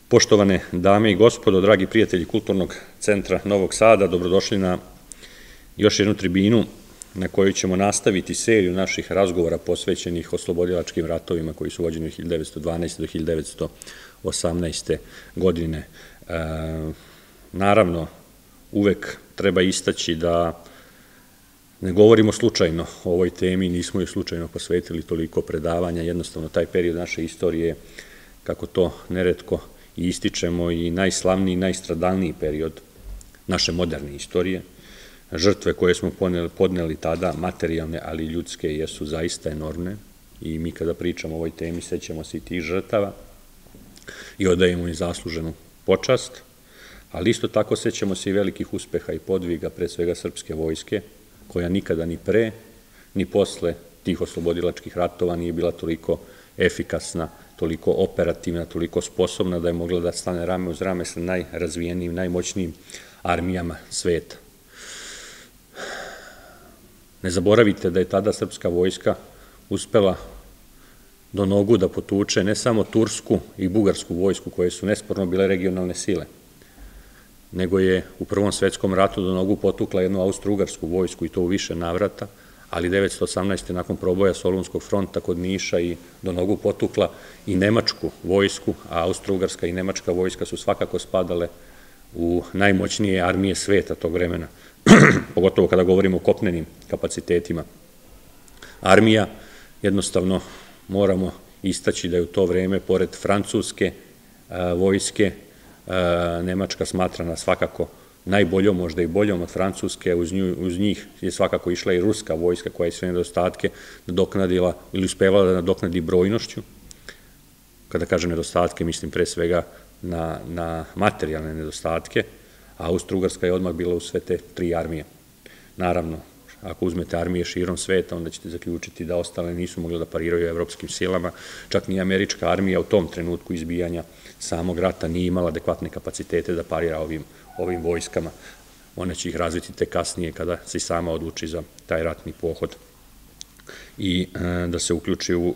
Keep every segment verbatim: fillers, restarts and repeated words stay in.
Poštovane dame i gospodo, dragi prijatelji Kulturnog centra Novog Sada, dobrodošli na još jednu tribinu na kojoj ćemo nastaviti seriju naših razgovora posvećenih oslobodilačkim ratovima koji su vođeni od hiljadu devetsto dvanaeste. do hiljadu devetsto osamnaeste. godine. Naravno, uvek treba istaći da ne govorimo slučajno o ovoj temi, nismo joj slučajno posvetili toliko predavanja, jednostavno taj period naše istorije, kako to neretko i ističemo, i najslavniji, najstradalniji period naše moderne istorije. Žrtve koje smo podneli tada, materijalne, ali i ljudske, jesu zaista enormne i mi kada pričamo o ovoj temi sećamo se i tih žrtava i odajemo im zasluženu počast, ali isto tako sećamo se i velikih uspeha i podviga, pre svega srpske vojske, koja nikada ni pre, ni posle tih oslobodilačkih ratova nije bila toliko efikasna, toliko operativna, toliko sposobna da je mogla da stane rame uz rame sa najrazvijenijim, najmoćnijim armijama sveta. Ne zaboravite da je tada srpska vojska uspela do nogu da potuče ne samo tursku i bugarsku vojsku, koje su nesporno bile regionalne sile, nego je u Prvom svetskom ratu do nogu potukla jednu austro-ugarsku vojsku i to u više navrata, ali devetsto osamnaeste. nakon proboja Solunskog fronta kod Niša i do nogu potukla i nemačku vojsku, a austro-ugarska i nemačka vojska su svakako spadale u najmoćnije armije sveta tog vremena, pogotovo kada govorimo o kopnenim kapacitetima. Armija, jednostavno moramo istaći da je u to vreme, pored francuske vojske, Nemačka smatrana svakako najboljom, možda i boljom od francuske, uz njih je svakako išla i ruska vojska koja je sve nedostatke nadoknadila ili uspevala da nadoknadi brojnošću. Kada kažem nedostatke, mislim pre svega na materijalne nedostatke, a Austro-Ugarska je odmah bila u sve te tri armije. Naravno, ako uzmete armije širom sveta, onda ćete zaključiti da ostale nisu mogli da pariraju evropskim silama, čak ni američka armija u tom trenutku izbijanja samog rata nije imala adekvatne kapacitete da parira ovim vojskama. Ona će ih razviti tek kasnije kada se sama odluči za taj ratni pohod i da se uključi u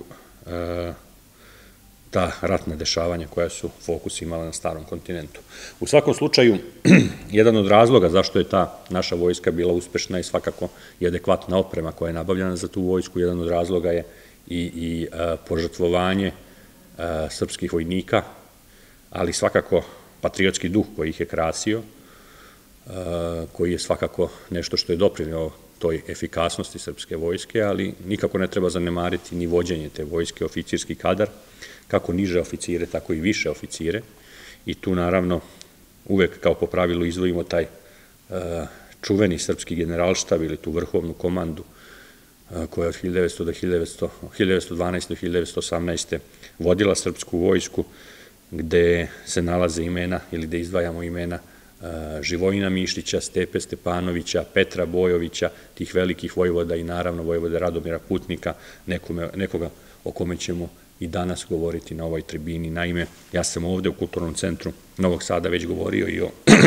ta ratna dešavanja koja su fokus imala na starom kontinentu. U svakom slučaju, jedan od razloga zašto je ta naša vojska bila uspešna i svakako i adekvatna oprema koja je nabavljena za tu vojsku, jedan od razloga je i požrtvovanje srpskih vojnika, ali svakako patriotski duh koji ih je krasio, koji je svakako nešto što je doprineo toj efikasnosti srpske vojske, ali nikako ne treba zanemariti ni vođenje te vojske, oficirski kadar, kako niže oficire, tako i više oficire, i tu naravno uvek kao po pravilu izdvojimo taj čuveni srpski generalštab ili tu vrhovnu komandu koja od hiljadu devetsto dvanaeste. do hiljadu devetsto osamnaeste. vodila srpsku vojsku, gde se nalaze imena ili gde izdvajamo imena Živojina Mišića, Stepe Stepanovića, Petra Bojovića, tih velikih vojvoda i naravno vojvode Radomira Putnika, nekoga o kome ćemo i danas govoriti na ovoj tribini. Naime, ja sam ovde u Kulturnom centru Novog Sada već govorio i o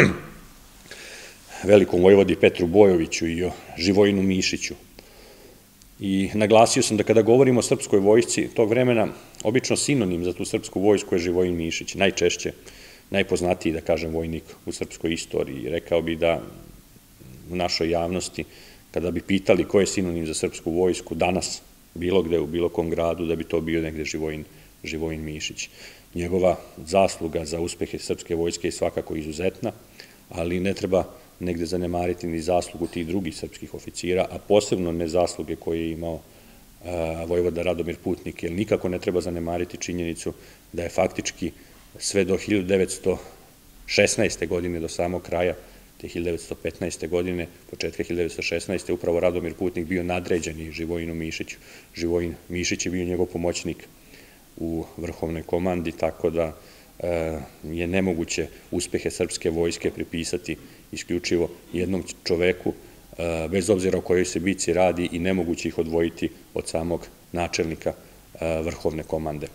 velikom vojvodi Petru Bojoviću i o Živojinu Mišiću. I naglasio sam da kada govorimo o srpskoj vojsci tog vremena, obično sinonim za tu srpsku vojsku je Živojin Mišić, najčešće, najpoznatiji, da kažem, vojnik u srpskoj istoriji. Rekao bi da u našoj javnosti, kada bi pitali ko je sinonim za srpsku vojsku danas, bilo gde, u bilo kom gradu, da bi to bio negde Živojin Mišić. Njegova zasluga za uspehe srpske vojske je svakako izuzetna, ali ne treba negde zanemariti ni zaslugu tih drugih srpskih oficira, a posebno ne zasluge koje je imao vojvoda Radomir Putnik, jer nikako ne treba zanemariti činjenicu da je faktički sve do hiljadu devetsto šesnaeste. godine, do samog kraja te hiljadu devetsto petnaeste. godine, početka hiljadu devetsto šesnaeste. upravo Radomir Putnik bio nadređeni Živojinu Mišiću. Živojin Mišić je bio njegov pomoćnik u vrhovnoj komandi, tako da je nemoguće uspehe srpske vojske pripisati isključivo jednom čoveku, bez obzira o kojoj se bici radi, i nemoguće ih odvojiti od samog načelnika vrhovne komande.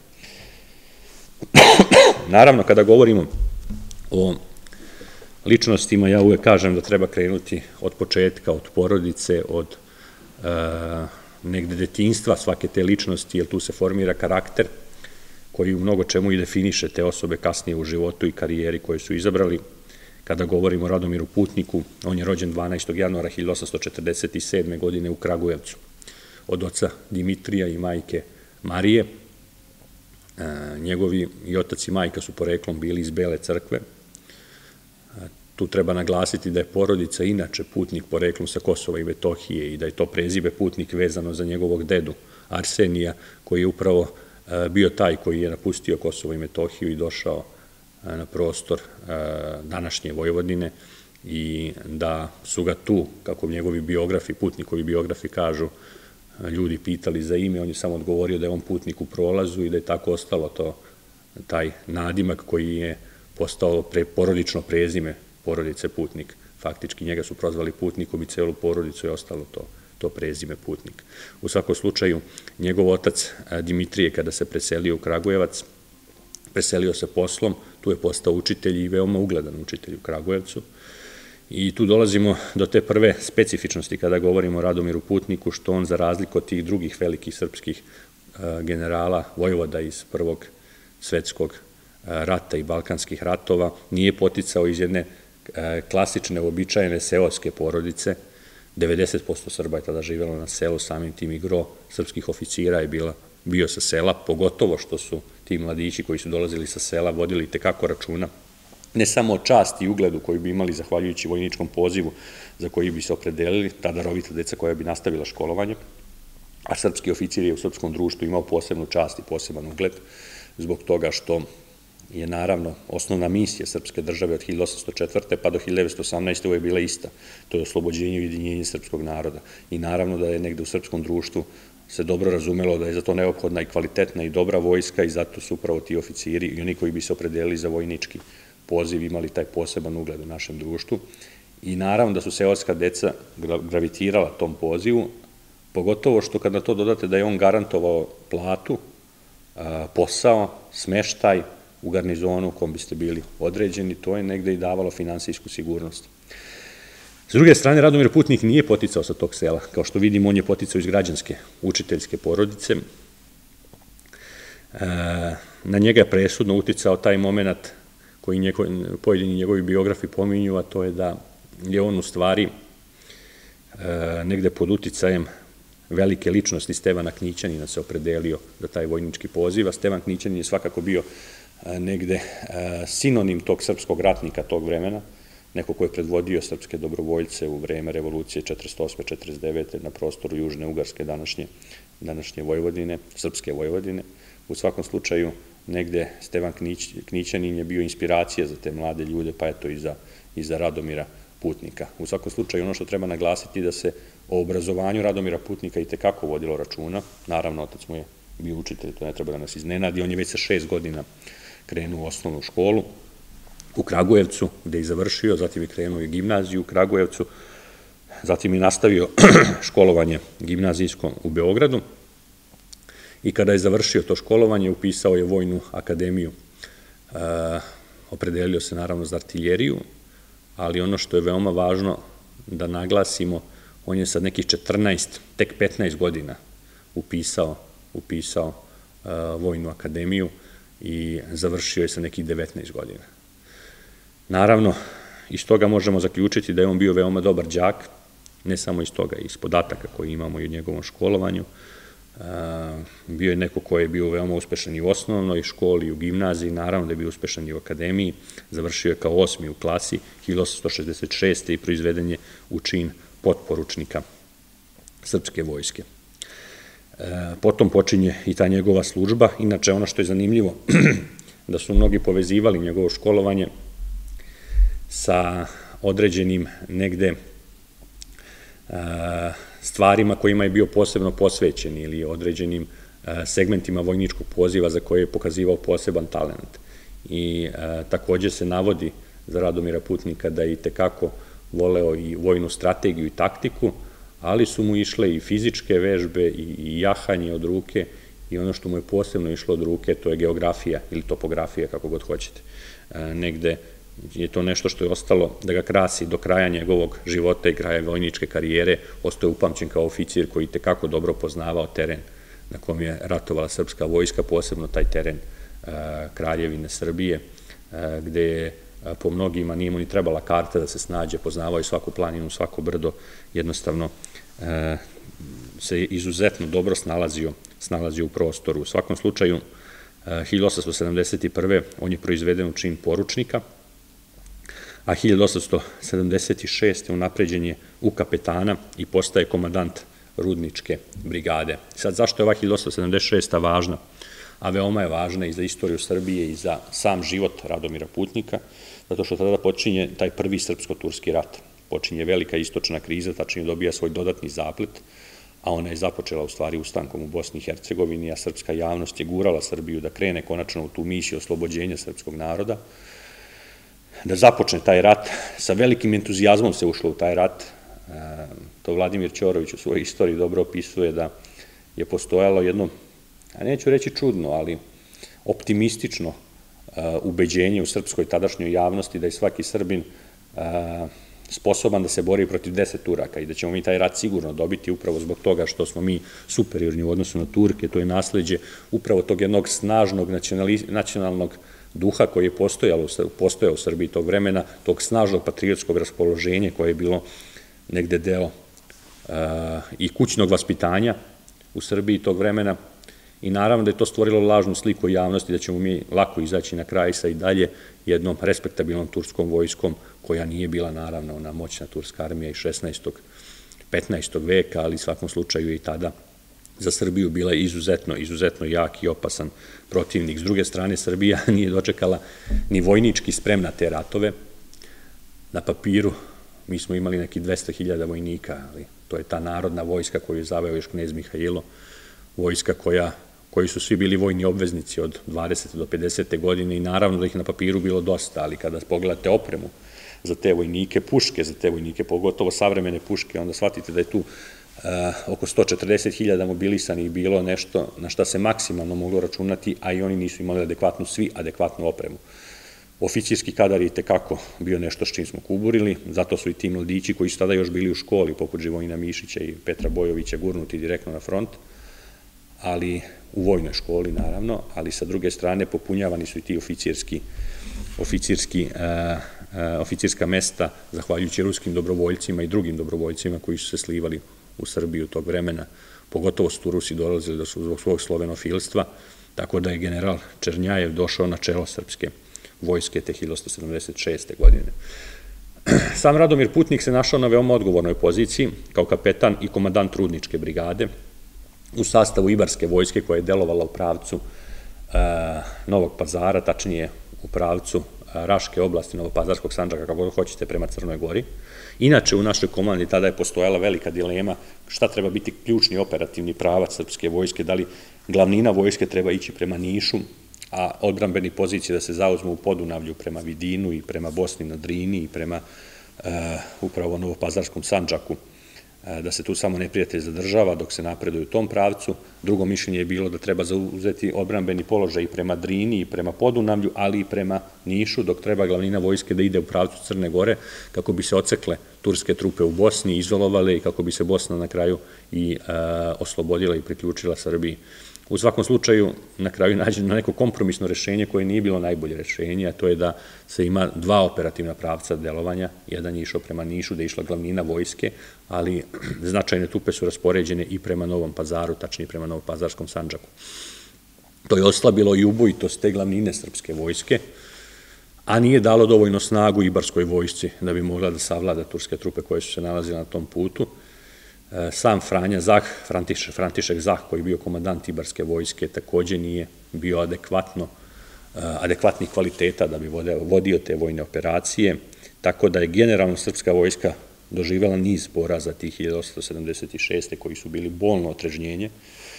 Naravno, kada govorimo o ličnostima, ja uvek kažem da treba krenuti od početka, od porodice, od negde detinjstva svake te ličnosti, jer tu se formira karakter koji u mnogo čemu i definiše te osobe kasnije u životu i karijeri koje su izabrali. Kada govorimo o Radomiru Putniku, on je rođen dvanaestog januara hiljadu osamsto četrdeset sedme. godine u Kragujevcu od oca Dimitrija i majke Marije. Njegovi i otac i majka su poreklom bili iz Bele Crkve. Tu treba naglasiti da je porodica inače Putnik poreklom sa Kosova i Metohije i da je to prezime Putnik vezano za njegovog dedu Arsenija, koji je upravo bio taj koji je napustio Kosovo i Metohiju i došao na prostor današnje Vojvodine i da su ga tu, kako njegovi biografi, Putnikovi biografi kažu, ljudi pitali za ime, on je samo odgovorio da je on Putnik u prolazu i da je tako ostalo to, taj nadimak koji je postao porodično prezime porodice Putnik. Faktički njega su prozvali Putnikom i celu porodicu je ostalo to, to prezime Putnik. U svakom slučaju, njegov otac Dimitrije, kada se preselio u Kragujevac, preselio se poslom, tu je postao učitelj i veoma ugledan učitelj u Kragujevcu. I tu dolazimo do te prve specifičnosti kada govorimo o Radomiru Putniku, što on za razliku od tih drugih velikih srpskih generala, vojvoda iz Prvog svetskog rata i balkanskih ratova, nije poticao iz jedne klasične, uobičajene seoske porodice. devedeset posto Srba je tada živjelo na selu, samim tim i gro srpskih oficira je bio sa sela, pogotovo što su ti mladići koji su dolazili sa sela vodili itekako računa, ne samo o časti i ugledu koju bi imali zahvaljujući vojničkom pozivu za koji bi se opredelili, ta darovita deca koja bi nastavila školovanje, a srpski oficir je u srpskom društvu imao posebnu čast i poseban ugled, zbog toga što je naravno osnovna misija srpske države od hiljadu osamsto četvrte pa do hiljadu devetsto osamnaeste. uvek bila ista, to je oslobođenje i ujedinjenje srpskog naroda. I naravno da je negde u srpskom društvu se dobro razumelo da je za to neophodna i kvalitetna i dobra vojska i zato su upravo ti oficiri i oni koji bi se opredelili za vojnički poziv imali taj poseban ugled u našem društvu. I naravno da su seoska deca gravitirala tom pozivu, pogotovo što kad na to dodate da je on garantovao platu, posao, smeštaj u garnizonu u kom biste bili određeni, to je negde i davalo finansijsku sigurnost. S druge strane, Radomir Putnik nije poticao sa tog sela. Kao što vidimo, on je poticao iz građanske, učiteljske porodice. Na njega je presudno uticao taj moment koji pojedini njegovi biografi pominju, a to je da je on u stvari negde pod uticajem velike ličnosti Stevana Knićanina se opredelio za taj vojnički poziv, a Stevan Knićanin je svakako bio negde sinonim tog srpskog ratnika tog vremena, neko ko je predvodio srpske dobrovoljce u vreme revolucije četrdeset osme četrdeset devete na prostoru Južne Ugarske, današnje Vojvodine, srpske Vojvodine. U svakom slučaju, negde Stevan Knićanin je bio inspiracija za te mlade ljude, pa eto i za Radomira Putnika. U svakom slučaju, ono što treba naglasiti da se o obrazovanju Radomira Putnika i tekako vodilo računa. Naravno, otac mu je bio učitelj, to ne treba da nas iznenadi. On je već sa šest godina krenuo u osnovnu školu u Kragujevcu, gde je završio, zatim je krenuo i gimnaziju u Kragujevcu, zatim je nastavio školovanje gimnazijsko u Beogradu i kada je završio to školovanje, upisao je Vojnu akademiju. Opredelio se naravno za artiljeriju, ali ono što je veoma važno da naglasimo, on je sad nekih četrnaest, tek petnaest godina upisao, upisao Vojnu akademiju i završio je sa nekih devetnaest godina. Naravno, iz toga možemo zaključiti da je on bio veoma dobar đak, ne samo iz toga, iz podataka koje imamo i u njegovom školovanju. Bio je neko ko je bio veoma uspešan i u osnovnoj školi, i u gimnaziji, naravno da je bio uspešan i u akademiji, završio je kao osmi u klasi hiljadu osamsto šezdeset šeste. i proizveden je u čin potporučnika srpske vojske. Potom počinje i ta njegova služba. Inače, ono što je zanimljivo, da su mnogi povezivali njegovo školovanje sa određenim negde stvarima kojima je bio posebno posvećen ili određenim segmentima vojničkog poziva za koje je pokazivao poseban talent. I takođe se navodi za Radomira Putnika da je i tekako voleo i vojnu strategiju i taktiku, ali su mu išle i fizičke vežbe i jahanje od ruke i ono što mu je posebno išlo od ruke, to je geografija ili topografija, kako god hoćete. Negde je to nešto što je ostalo da ga krasi do kraja njegovog života i kraja vojničke karijere, ostao je upamćen kao oficir koji tekako dobro poznavao teren na kom je ratovala srpska vojska, posebno taj teren Kraljevine Srbije, gde je po mnogima nije mu ni trebala karta da se snađe, poznavaju svaku planinu, svako brdo, jednostavno se izuzetno dobro snalazio, snalazio u prostoru. U svakom slučaju, hiljadu osamsto sedamdeset prve. on je proizveden u čin poručnika, a hiljadu osamsto sedamdeset šeste. unapređen je u kapetana i postaje komandant Rudničke brigade. Sad, zašto je ova hiljadu osamsto sedamdeset šesta. važna? A veoma je važna i za istoriju Srbije i za sam život Radomira Putnika, zato što tada počinje taj prvi srpsko-turski rat. Počinje velika istočna kriza, tačnije dobija svoj dodatni zaplet, a ona je započela u stvari ustankom u Bosni i Hercegovini, a srpska javnost je gurala Srbiju da krene konačno u tu misiju oslobođenja srpskog naroda, da započne taj rat. Sa velikim entuzijazmom se ušlo u taj rat. To Vladimir Ćorović u svojoj istoriji dobro opisuje da je postojalo jedno, a neću reći čudno, ali optimistično ubeđenje u srpskoj tadašnjoj javnosti da je svaki Srbin sposoban da se bori protiv deset Turaka i da ćemo mi taj rat sigurno dobiti upravo zbog toga što smo mi superiorni u odnosu na Turke. To je nasleđe upravo tog jednog snažnog nacionalnog duha koji je postojao u Srbiji tog vremena, tog snažnog patriotskog raspoloženja koje je bilo negde deo i kućnog vaspitanja u Srbiji tog vremena. I naravno da je to stvorilo lažnu sliku javnosti da ćemo mi lako izaći na kraj sa i dalje jednom respektabilnom turskom vojskom, koja nije bila naravno ona moćna turska armija iz šesnaestog. petnaestog veka, ali u svakom slučaju je i tada za Srbiju bila izuzetno, izuzetno jak i opasan protivnik. S druge strane, Srbija nije dočekala ni vojnički spremna te ratove. Na papiru mi smo imali neki dvesta hiljada vojnika, ali to je ta narodna vojska koju je zaveo još knez Mihajlo, vojska koja koji su svi bili vojni obveznici od dvadesete do pedesete godine i naravno da ih na papiru bilo dosta, ali kada pogledate opremu za te vojnike, puške za te vojnike, pogotovo savremene puške, onda shvatite da je tu oko sto četrdeset hiljada mobilisanih bilo nešto na šta se maksimalno moglo računati, a i oni nisu imali adekvatnu, svi adekvatnu opremu. Oficirski kadar je i tekako bio nešto s čim smo kuburili, zato su i ti mladići koji su tada još bili u školi, poput Živojina Mišića i Petra Bojovića, gurnuti direktno na front, ali u vojnoj školi naravno, ali sa druge strane popunjavani su i ti oficirski, oficirski, oficirska mesta, zahvaljujući ruskim dobrovoljcima i drugim dobrovoljcima koji su se slivali u Srbiju tog vremena, pogotovo su tu Rusi dolazili da su zbog svog slovenofilstva, tako da je general Černjajev došao na čelo srpske vojske te hiljadu osamsto sedamdeset šeste. godine. Sam Radomir Putnik se našao na veoma odgovornoj poziciji kao kapetan i komandant Rudničke brigade u sastavu Ibarske vojske koja je delovala u pravcu Novog Pazara, tačnije u pravcu Raške oblasti, Novopazarskog Sandžaka, kako god hoćete, prema Crnoj Gori. Inače, u našoj komandi tada je postojala velika dilema šta treba biti ključni operativni pravac srpske vojske, da li glavnina vojske treba ići prema Nišu, a odbrambeni pozicije da se zauzmu u Podunavlju prema Vidinu i prema Bosni na Drini i prema upravo Novopazarskom Sandžaku, da se tu samo neprijatelj zadržava dok se napreduje u tom pravcu. Drugo mišljenje je bilo da treba zauzeti odbrambeni položaj i prema Drini i prema Podunavlju, ali i prema Nišu, dok treba glavnina vojske da ide u pravcu Crne Gore, kako bi se ocekle turske trupe u Bosni, izolovale i kako bi se Bosna na kraju i oslobodila i priključila Srbiji. U svakom slučaju, na kraju nađeno neko kompromisno rešenje koje nije bilo najbolje rešenje, a to je da se ima dva operativna pravca delovanja. Jedan je išao prema Nišu, da je išla glavnina vojske, ali značajne trupe su raspoređene i prema Novom Pazaru, tačnije prema Novopazarskom Sandžaku. To je oslabilo i ubojitost te glavnine srpske vojske, a nije dalo dovoljno snagu Ibarskoj vojsci da bi mogla da savlada turske trupe koje su se nalazile na tom putu. Sam Franja Zah, František Zah, koji je bio komandant Ibarske vojske, takođe nije bio adekvatno, adekvatnih kvaliteta da bi vodio te vojne operacije, tako da je generalno srpska vojska doživjela niz poraza tih hiljadu osamsto sedamdeset šeste. koji su bili bolno otrežnjenje.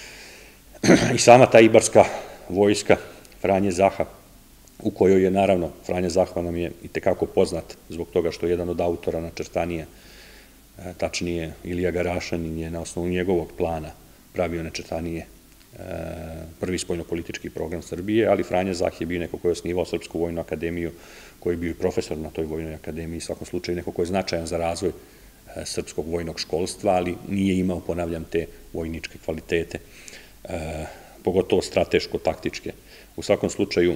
I sama ta Ibarska vojska Franje Zaha, u kojoj je naravno, Franja Zahva nam je i tekako poznat zbog toga što je jedan od autora načrtanija, tačnije Ilija Garašanin je na osnovu njegovog plana pravio načrtanije prvi spoljnopolitički program Srbije, ali Franja Zah je bio neko koji je osnivao Srpsku vojnu akademiju, koji je bio i profesor na toj vojnoj akademiji, u svakom slučaju neko koji je značajan za razvoj srpskog vojnog školstva, ali nije imao, ponavljam, te vojničke kvalitete pogotovo strateško-taktičke. U svakom slučaju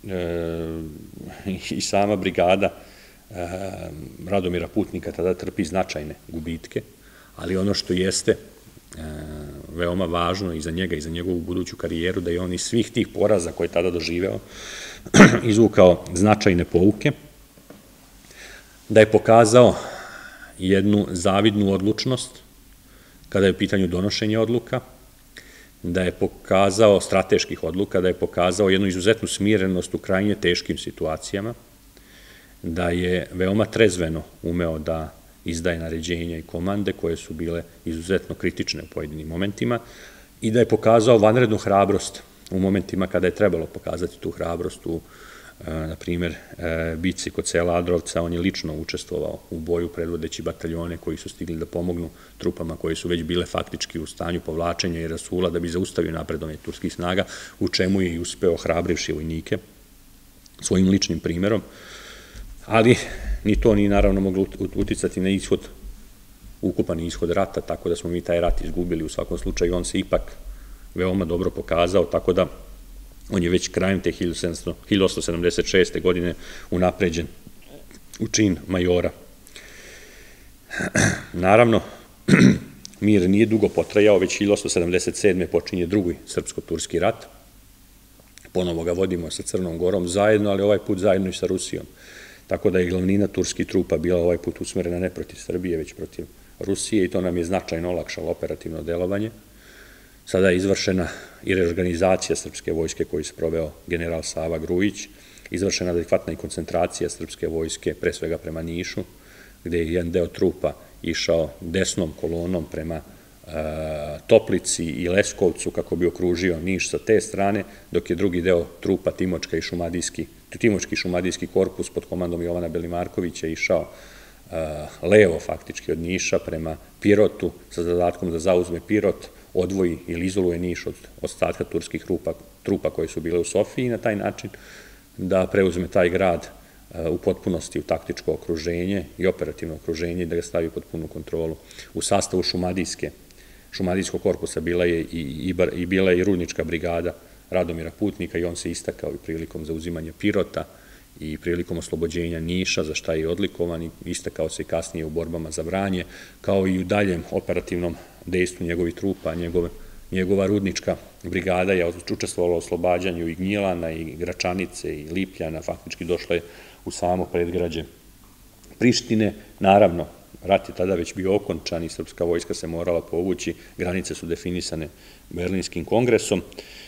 i sama brigada Radomira Putnika tada trpi značajne gubitke, ali ono što jeste veoma važno i za njega i za njegovu buduću karijeru, da je on iz svih tih poraza koje je tada doživeo izvukao značajne pouke, da je pokazao jednu zavidnu odlučnost kada je u pitanju donošenja odluka, da je pokazao strateških odluka, da je pokazao jednu izuzetnu smirenost u krajnje teškim situacijama, da je veoma trezveno umeo da izdaje naređenja i komande koje su bile izuzetno kritične u pojedinim momentima i da je pokazao vanrednu hrabrost u momentima kada je trebalo pokazati tu hrabrost u, na primjer, bici kod sela Adrovca. On je lično učestvovao u boju predvodeći bataljone koji su stigli da pomognu trupama koje su već bile faktički u stanju povlačenja i rasula da bi zaustavio napredovanje turskih snaga, u čemu je i uspeo hrabrivši vojnike svojim ličnim primjerom, ali ni to nije naravno moglo uticati na ishod, ukupan ishod rata, tako da smo mi taj rat izgubili. U svakom slučaju on se ipak veoma dobro pokazao, tako da on je već krajem te hiljadu osamsto sedamdeset šeste. godine unapređen u čin majora. Naravno, mir nije dugo potrajao, već hiljadu osamsto sedamdeset sedme. počinje drugi srpsko-turski rat. Ponovo ga vodimo sa Crnom Gorom zajedno, ali ovaj put zajedno i sa Rusijom. Tako da je glavnina turskih trupa bila ovaj put usmerena ne protiv Srbije, već protiv Rusije i to nam je značajno olakšalo operativno delovanje. Sada je izvršena i reorganizacija srpske vojske koju se proveo general Sava Grujić, izvršena adekvatna i koncentracija srpske vojske, pre svega prema Nišu, gde je jedan deo trupa išao desnom kolonom prema Toplici i Leskovcu kako bi okružio Niš sa te strane, dok je drugi deo trupa Timočka i Šumadijski, Timočki šumadijski korpus pod komandom Jovana Belimarkovića išao levo faktički od Niša prema Pirotu sa zadatkom da zauzme Pirot, odvoji ili izoluje Niš od ostatka turskih trupa koje su bile u Sofiji i na taj način da preuzme taj grad u potpunosti u taktičko okruženje i operativno okruženje i da ga stavi pod punu kontrolu. U sastavu Šumadijske, Šumadijskog korpusa bila je i bila je i Rudnička brigada Radomira Putnika i on se istakao i prilikom zauzimanja Pirota i prilikom oslobođenja Niša, za šta je odlikovan i istakao se i kasnije u borbama za Vranje, kao i u daljem operativnom dejstvu njegovih trupa. Njegova Rudnička brigada je učestvovala u oslobađanju i Gnjilana i Gračanice i Lipljana, faktički došla je u samo predgrađe Prištine. Naravno, rat je tada već bio okončan i srpska vojska se morala povući, granice su definisane Berlinskim kongresom.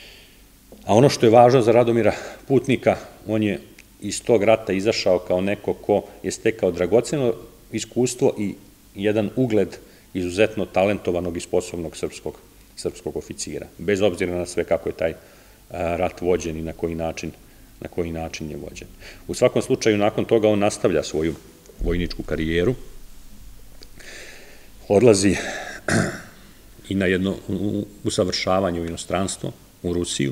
A ono što je važno za Radomira Putnika, on je iz tog rata izašao kao neko ko je stekao dragoceno iskustvo i jedan ugled izuzetno talentovanog i sposobnog srpskog oficira, bez obzira na sve kako je taj rat vođen i na koji način, na koji način je vođen. U svakom slučaju, nakon toga on nastavlja svoju vojničku karijeru, odlazi i na jedno usavršavanje u inostranstvo, u Rusiju.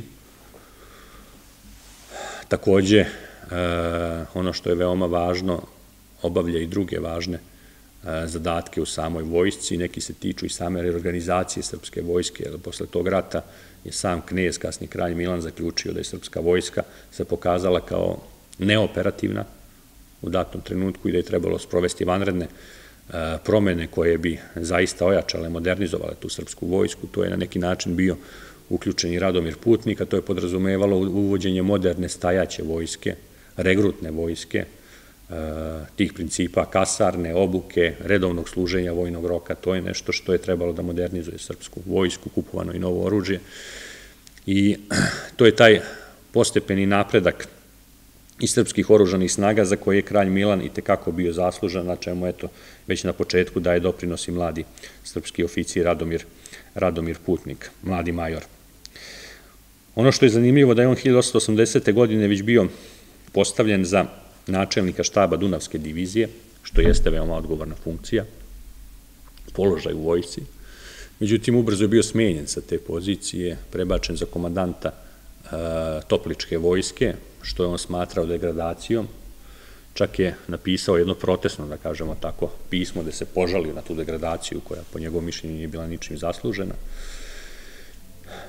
Takođe, ono što je veoma važno, obavlja i druge važne zadatke u samoj vojsci, neki se tiču i same reorganizacije srpske vojske, jer posle tog rata je sam knez, kasni kralj Milan, zaključio da je srpska vojska se pokazala kao neoperativna u datom trenutku i da je trebalo sprovesti vanredne promene koje bi zaista ojačale, modernizovale tu srpsku vojsku. To je na neki način bio uključen i Radomir Putnik, a to je podrazumevalo uvođenje moderne stajaće vojske, regrutne vojske, tih principa kasarne, obuke, redovnog služenja vojnog roka. To je nešto što je trebalo da modernizuje srpsku vojsku, kupovano i novo oružje. I to je taj postepeni napredak i srpskih oružanih snaga za koje je kralj Milan i tekako bio zaslužan, na čemu eto već na početku daje doprinos i mladi srpski oficir Radomir, Radomir Putnik, mladi major. Ono što je zanimljivo da je on hiljadu osamsto osamdesete. godine već bio postavljen za načelnika štaba Dunavske divizije, što jeste veoma odgovorna funkcija, položaj u vojsci. Međutim, ubrzo je bio smenjen sa te pozicije, prebačen za komandanta Topličke vojske, što je on smatrao degradacijom. Čak je napisao jedno protestno, da kažemo tako, pismo gde se požalio na tu degradaciju koja po njegovom mišljenju nije bila ničim zaslužena.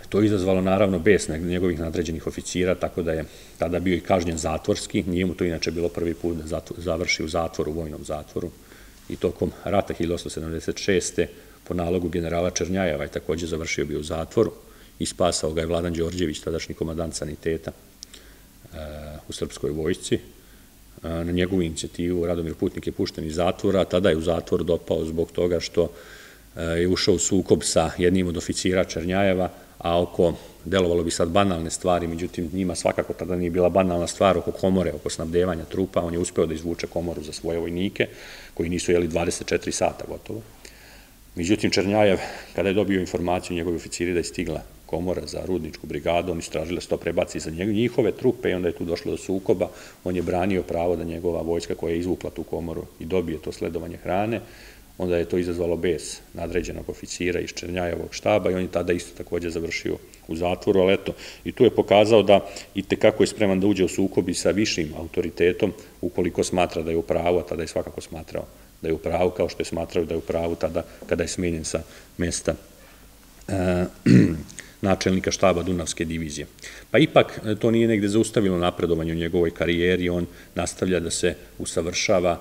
To je izazvalo naravno bes njegovih nadređenih oficira, tako da je tada bio i kažnjen zatvorski. Nije mu to inače bilo prvi put da završi u zatvoru, u vojnom zatvoru. I tokom rata hiljadu osamsto sedamdeset šeste. po nalogu generala Černjajeva je takođe završio bio u zatvoru i spasao ga je Vladan Đorđević, tadašnji komandant saniteta u srpskoj vojsci. Na njegovu inicijativu Radomir Putnik je pušten iz zatvora, a tada je u zatvor dopao zbog toga što je ušao u sukob sa jednim od oficira Černjajeva, a oko, delovalo bi sad banalne stvari, međutim njima svakako tada nije bila banalna stvar oko komore, oko snabdevanja trupa. On je uspeo da izvuče komoru za svoje vojnike, koji nisu jeli dvadeset četiri sata gotovo. Međutim, Černjajev, kada je dobio informaciju njegovi oficiri da je stigla komora za Rudničku brigadu, oni su tražili da se to prebaci za njihove trupe i onda je tu došlo do sukoba. On je branio pravo da njegova vojska koja je izvukla tu komoru i dobije to sledovanje hrane, onda je to izazvalo bes nadređenog oficira iz Černjajevog štaba i on je tada isto takođe završio u zatvoru, ali eto, i tu je pokazao da i tekako je spreman da uđe u sukob i sa višim autoritetom ukoliko smatra da je u pravu, a tada je svakako smatrao da je u pravu, kao što je smatrao da je u pravu tada kada je smenjen sa mesta načelnika štaba Dunavske divizije. Pa ipak to nije negde zaustavilo napredovanje u njegovoj karijeri, on nastavlja da se usavršava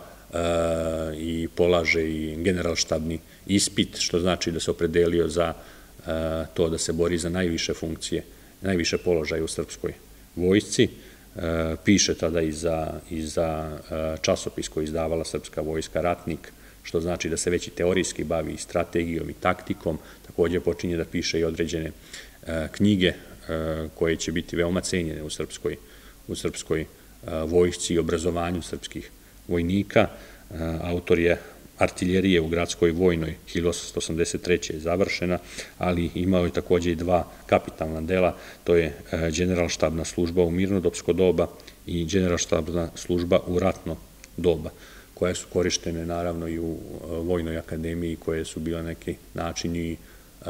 i polaže i generalštabni ispit, što znači da se opredelio za to da se bori za najviše funkcije, najviše položaje u srpskoj vojsci. Piše tada i za časopis koji izdavala Srpska vojska Ratnik, što znači da se već i teorijski bavi i strategijom i taktikom. Takođe počinje da piše i određene knjige koje će biti veoma cenjene u srpskoj vojsci i obrazovanju srpskih vojnika. Autor je artiljerije u gradskoj vojnoj, hiljadu osamsto osamdeset treće. je završena, ali imao je takođe i dva kapitalna dela, to je generalštabna služba u mirnodopsko doba i generalštabna služba u ratno doba, koje su korištene naravno i u Vojnoj akademiji, koje su bile neki načini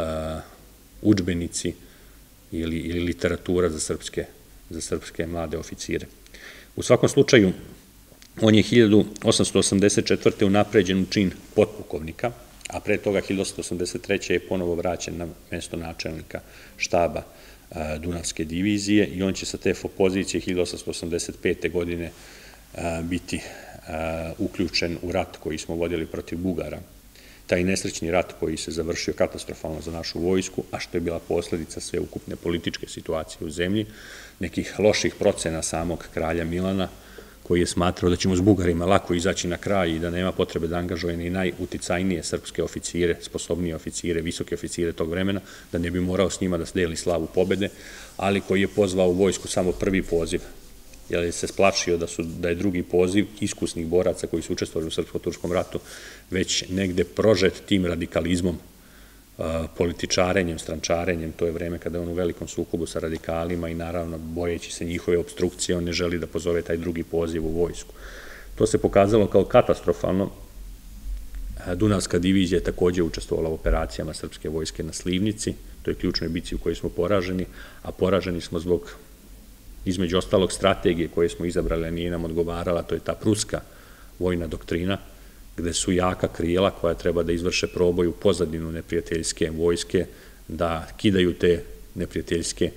udžbenici ili literatura za srpske mlade oficire. U svakom slučaju, on je hiljadu osamsto osamdeset četvrte. unapređen u čin potpukovnika, a pre toga hiljadu osamsto osamdeset treće. je ponovo vraćen na mesto načelnika štaba Dunavske divizije i on će sa te pozicije hiljadu osamsto osamdeset pete. godine biti uključen u rat koji smo vodili protiv Bugara. Taj nesrećni rat koji se završio katastrofalno za našu vojsku, a što je bila posledica sveukupne političke situacije u zemlji, nekih loših procena samog kralja Milana, koji je smatrao da ćemo s Bugarima lako izaći na kraj i da nema potrebe da angažuje ni najuticajnije srpske oficire, sposobnije oficire, visoke oficire tog vremena, da ne bi morao s njima da se deli slavu pobede, ali koji je pozvao u vojsku samo prvi poziv, jer je se splašio da je drugi poziv iskusnih boraca koji su učestvovali u srpsko-turskom ratu već negde prožet tim radikalizmom, političarenjem, strančarenjem. To je vreme kada je on u velikom sukobu sa radikalima i naravno bojeći se njihove obstrukcije, on ne želi da pozove taj drugi poziv u vojsku. To se pokazalo kao katastrofalno. Dunavska divizija je takođe učestvovala u operacijama srpske vojske na Slivnici, to je ključnoj bici u kojoj smo poraženi, a poraženi smo zbog, između ostalog, strategije koje smo izabrali, a nije nam odgovarala, to je ta pruska vojna doktrina, gde su jaka krila koja treba da izvrše proboj u pozadinu neprijateljske vojske, da kidaju te neprijateljske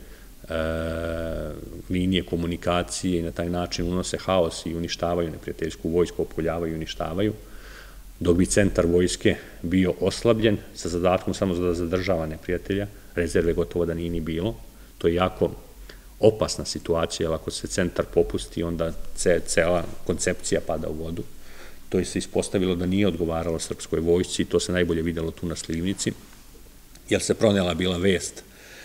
linije komunikacije i na taj način unose haos i uništavaju neprijateljsku vojsku, opkoljavaju i uništavaju, dok bi centar vojske bio oslabljen sa zadatkom samo da zadržava neprijatelja, rezerve gotovo da nije ni bilo. To je jako opasna situacija, jer ako se centar popusti, onda cela koncepcija pada u vodu. To je se ispostavilo da nije odgovaralo srpskoj vojsci i to se najbolje videlo tu na Slivnici, jer se pronela bila vest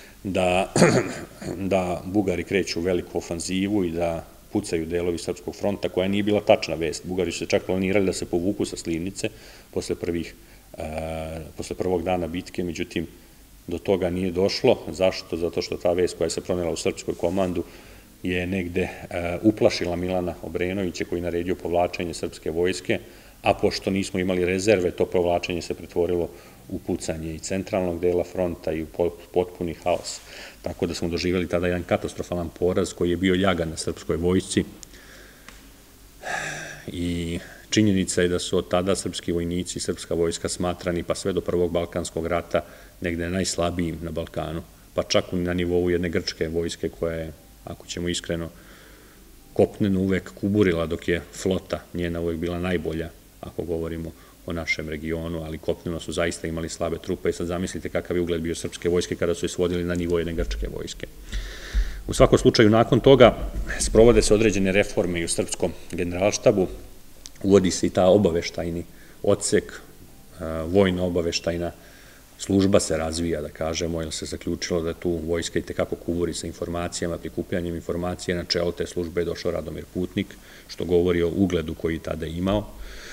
da Bugari kreću u veliku ofanzivu i da pucaju delovi srpskog fronta, koja nije bila tačna vest. Bugari su se čak planirali da se povuku sa Slivnice posle prvog dana bitke, međutim, do toga nije došlo. Zašto? Zato što ta vest koja se pronela u srpskoj komandu je negde uplašila Milana Obrenovića koji je naredio povlačenje srpske vojske, a pošto nismo imali rezerve, to povlačenje se pretvorilo u pucanje i centralnog dela fronta i u potpuni haos. Tako da smo doživjeli tada jedan katastrofalan poraz koji je bio ljaga na srpskoj vojsci i činjenica je da su od tada srpski vojnici i srpska vojska smatrani pa sve do Prvog Balkanskog rata negde najslabijim na Balkanu pa čak na nivou jedne grčke vojske koja je, ako ćemo iskreno, kopnenu uvek kuburila, dok je flota njena uvek bila najbolja, ako govorimo o našem regionu, ali kopneno su zaista imali slabe trupe i sad zamislite kakav je ugled bio srpske vojske kada su je svodili na nivo jedne grčke vojske. U svakom slučaju, nakon toga sprovode se određene reforme i u srpskom generalštabu, uvodi se i ta obaveštajni odsek, vojna obaveštajna služba se razvija, da kažemo, jer se zaključilo da tu vojska i tekako kuburi sa informacijama, prikupljanjem informacije. Na čelo te službe je došao Radomir Putnik, što govori o ugledu koji tada imao.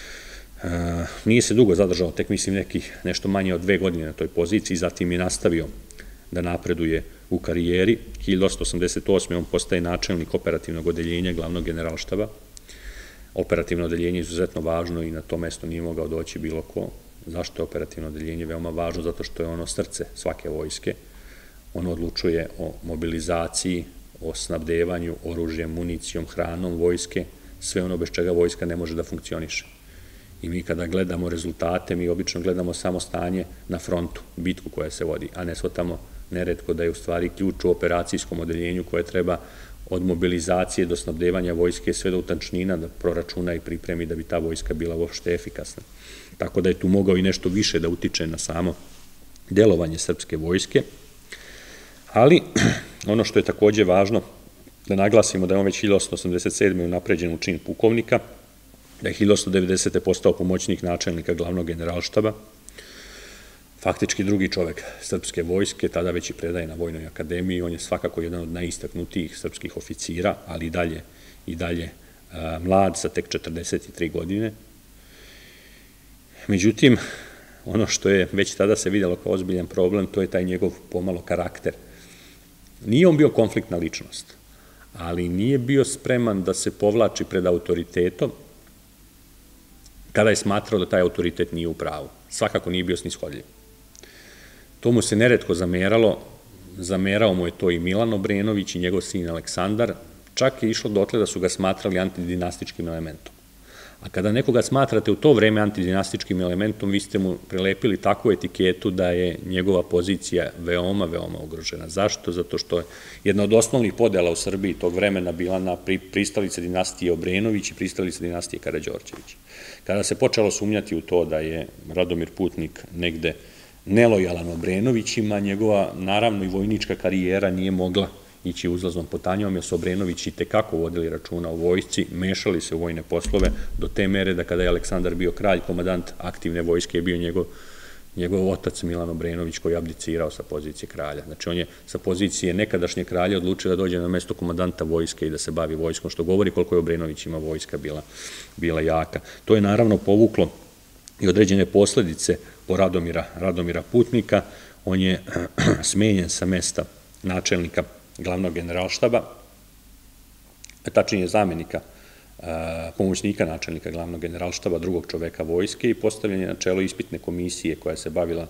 Nije se dugo zadržao, tek mislim nekih nešto manje od dve godine na toj poziciji, zatim je nastavio da napreduje u karijeri. hiljadu osamsto osamdeset osme. on postaje načelnik operativnog odeljenja glavnog generalštaba. Operativno odeljenje je izuzetno važno i na to mesto nije mogao doći bilo ko. Zašto je operativno odeljenje veoma važno? Zato što je ono srce svake vojske. Ono odlučuje o mobilizaciji, o snabdevanju oružjem, municijom, hranom vojske, sve ono bez čega vojska ne može da funkcioniše. I mi kada gledamo rezultate, mi obično gledamo samo stanje na frontu, bitku koja se vodi, a ne shvatamo neretko da je u stvari ključ u operacijskom odeljenju koje treba od mobilizacije do snabdevanja vojske sve do utančnina da proračuna i pripremi da bi ta vojska bila uopšte efikasna. Tako da je tu mogao i nešto više da utiče na samo delovanje srpske vojske, ali ono što je takođe važno da naglasimo da je on već hiljadu osamsto osamdeset sedme. unapređen u čin pukovnika, da je hiljadu osamsto devedesete. postao pomoćnik načelnika glavnog generalštaba, faktički drugi čovek srpske vojske, tada već i predaje na Vojnoj akademiji. On je svakako jedan od najistaknutijih srpskih oficira, ali i dalje, i dalje mlad, sa tek četrdeset tri godine. Međutim, ono što je već tada se vidjelo kao ozbiljan problem, to je taj njegov pomalo karakter. Nije on bio konfliktna ličnost, ali nije bio spreman da se povlači pred autoritetom kada je smatrao da taj autoritet nije u pravu. Svakako nije bio snishodljiv. To mu se neretko zameralo, zamerao mu je to i Milan Obrenović i njegov sin Aleksandar, čak je išlo dotle da su ga smatrali antidinastičkim elementom. A kada nekoga smatrate u to vreme antidinastičkim elementom, vi ste mu prelepili takvu etiketu da je njegova pozicija veoma, veoma ugrožena. Zašto? Zato što je jedna od osnovnih podela u Srbiji tog vremena bila na pristalice dinastije Obrenović i pristalice dinastije Karađorđević. Kada se počelo sumnjati u to da je Radomir Putnik negde nelojalan Obrenovićima, njegova, naravno, i vojnička karijera nije mogla ići uzlaznom putanjom, jer su Obrenovići itekako vodili računa o vojsci, mešali se u vojne poslove do te mere da kada je Aleksandar bio kralj, komandant aktivne vojske je bio njegov, njegov otac Milan Obrenović, koji je abdicirao sa pozicije kralja. Znači, on je sa pozicije nekadašnje kralja odlučio da dođe na mesto komandanta vojske i da se bavi vojskom, što govori koliko je Obrenovićima vojska bila, bila jaka. To je naravno povuklo i određene posledice po Radomira, Radomira Putnika. On je smenjen sa mesta načelnika glavnog generalštaba, tačnije zamenika, pomoćnika načelnika glavnog generalštaba, drugog čoveka vojske, i postavljen je na čelo ispitne komisije koja se bavila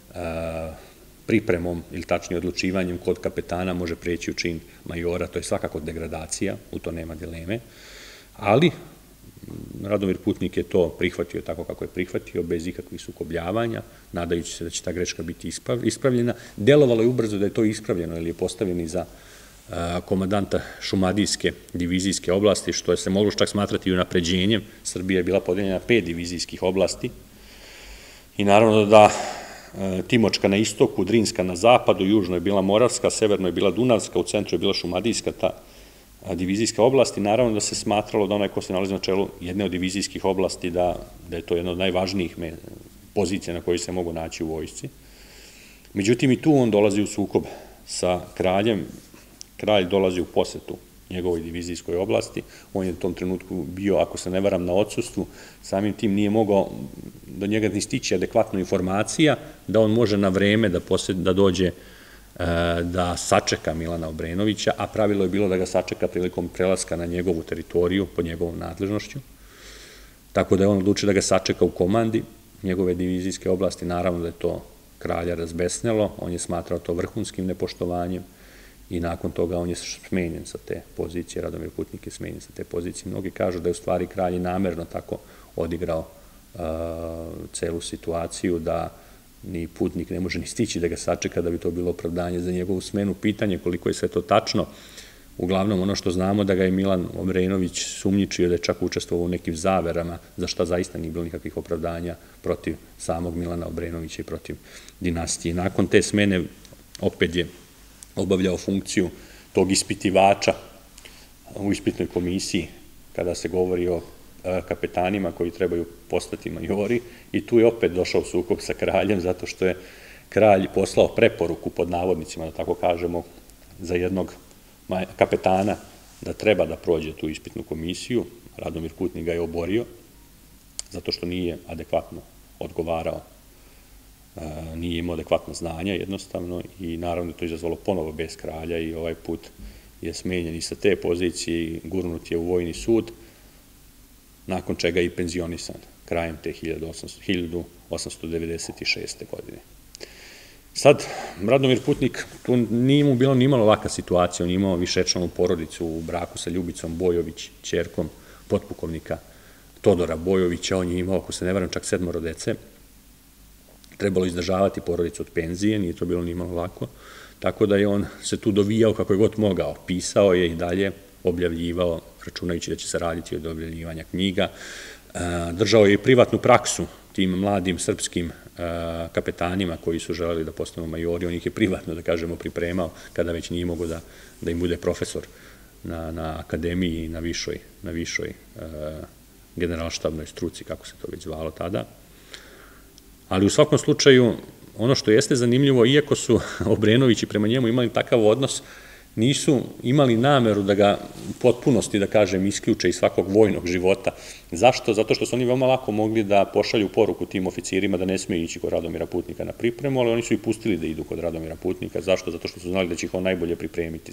pripremom ili tačnije odlučivanjem kod kapetana može preći u čin majora. To je svakako degradacija, u to nema dileme, ali Radomir Putnik je to prihvatio tako kako je prihvatio, bez ikakvih sukobljavanja, nadajući se da će ta greška biti ispravljena. Delovalo je ubrzo da je to ispravljeno, jer je postavljen i za komandanta Šumadijske divizijske oblasti, što je se moglo čak smatrati i unapređenjem. Srbija je bila podeljena na pet divizijskih oblasti i naravno da Timočka na istoku, Drinska na zapadu, južno je bila Moravska, severno je bila Dunavska, u centru je bila Šumadijska, ta divizijska oblast, i naravno da se smatralo da onaj ko se nalazi na čelu jedne od divizijskih oblasti, da je to jedna od najvažnijih pozicija na kojoj se mogu naći u vojsci. Međutim, i tu on dolazi u sukob sa kraljem. Kralj dolazi u posetu njegovoj divizijskoj oblasti. On je u tom trenutku bio, ako se ne varam, na odsustvu. Samim tim nije mogao do njega ni stići adekvatna informacija da on može na vreme da dođe da sačeka Milana Obrenovića, a pravilo je bilo da ga sačeka prilikom prelaska na njegovu teritoriju pod njegovom nadležnošću. Tako da je on odlučio da ga sačeka u komandi njegove divizijske oblasti. Naravno da je to kralja razbesnelo, on je smatrao to vrhunskim nepoštovanjem i nakon toga on je smenjen sa te pozicije, Radomir Putnik je smenjen sa te pozicije. Mnogi kažu da je u stvari kralj namerno tako odigrao celu situaciju, da ni putnik ne može ni stići da ga sačeka da bi to bilo opravdanje za njegovu smenu. Pitanje koliko je sve to tačno. Uglavnom, ono što znamo da ga je Milan Obrenović sumnjičio da je čak učestvovao u nekim zaverama, za šta zaista nije bilo nikakvih opravdanja protiv samog Milana Obrenovića i protiv dinastije. Nakon te smene opet je obavljao funkciju tog ispitivača u ispitnoj komisiji kada se govori o kapetanima koji trebaju postati majori i tu je opet došao sukob sa kraljem zato što je kralj poslao preporuku pod navodnicima, da tako kažemo, za jednog kapetana da treba da prođe tu ispitnu komisiju. Radomir Putnik ga je oborio zato što nije adekvatno odgovarao, nije imao adekvatna znanja jednostavno i naravno to je izazvalo ponovo bes kralja i ovaj put je smenjen i sa te pozicije i gurnut je u vojni sud, nakon čega je i penzionisan krajem te hiljadu osamsto devedeset šeste. godine. Sad, Radomir Putnik, tu nije mu bilo nimalo laka situacija, on je imao višečlanu porodicu u braku sa Ljubicom Bojović, ćerkom potpukovnika Todora Bojovića, on je imao, ako se ne varam, čak sedmoro dece. Trebalo izdržavati porodicu od penzije, nije to bilo nimalo lako, tako da je on se tu dovijao kako je god mogao, pisao je i dalje, objavljivao, računajući da će se raditi od objavljivanja knjiga, držao je i privatnu praksu tim mladim srpskim kapetanima koji su želeli da postanu majori, on ih je privatno, da kažemo, pripremao kada već nije mogo da im bude profesor na akademiji i na višoj generalštabnoj struci, kako se to već zvalo tada. Ali u svakom slučaju, ono što jeste zanimljivo, iako su Obrenovići prema njemu imali takav odnos, nisu imali nameru da ga u potpunosti, da kažem, isključe iz svakog vojnog života. Zašto? Zato što su oni veoma lako mogli da pošalju poruku tim oficirima da ne smiju ići kod Radomira Putnika na pripremu, ali oni su i pustili da idu kod Radomira Putnika. Zašto? Zato što su znali da će ih on najbolje pripremiti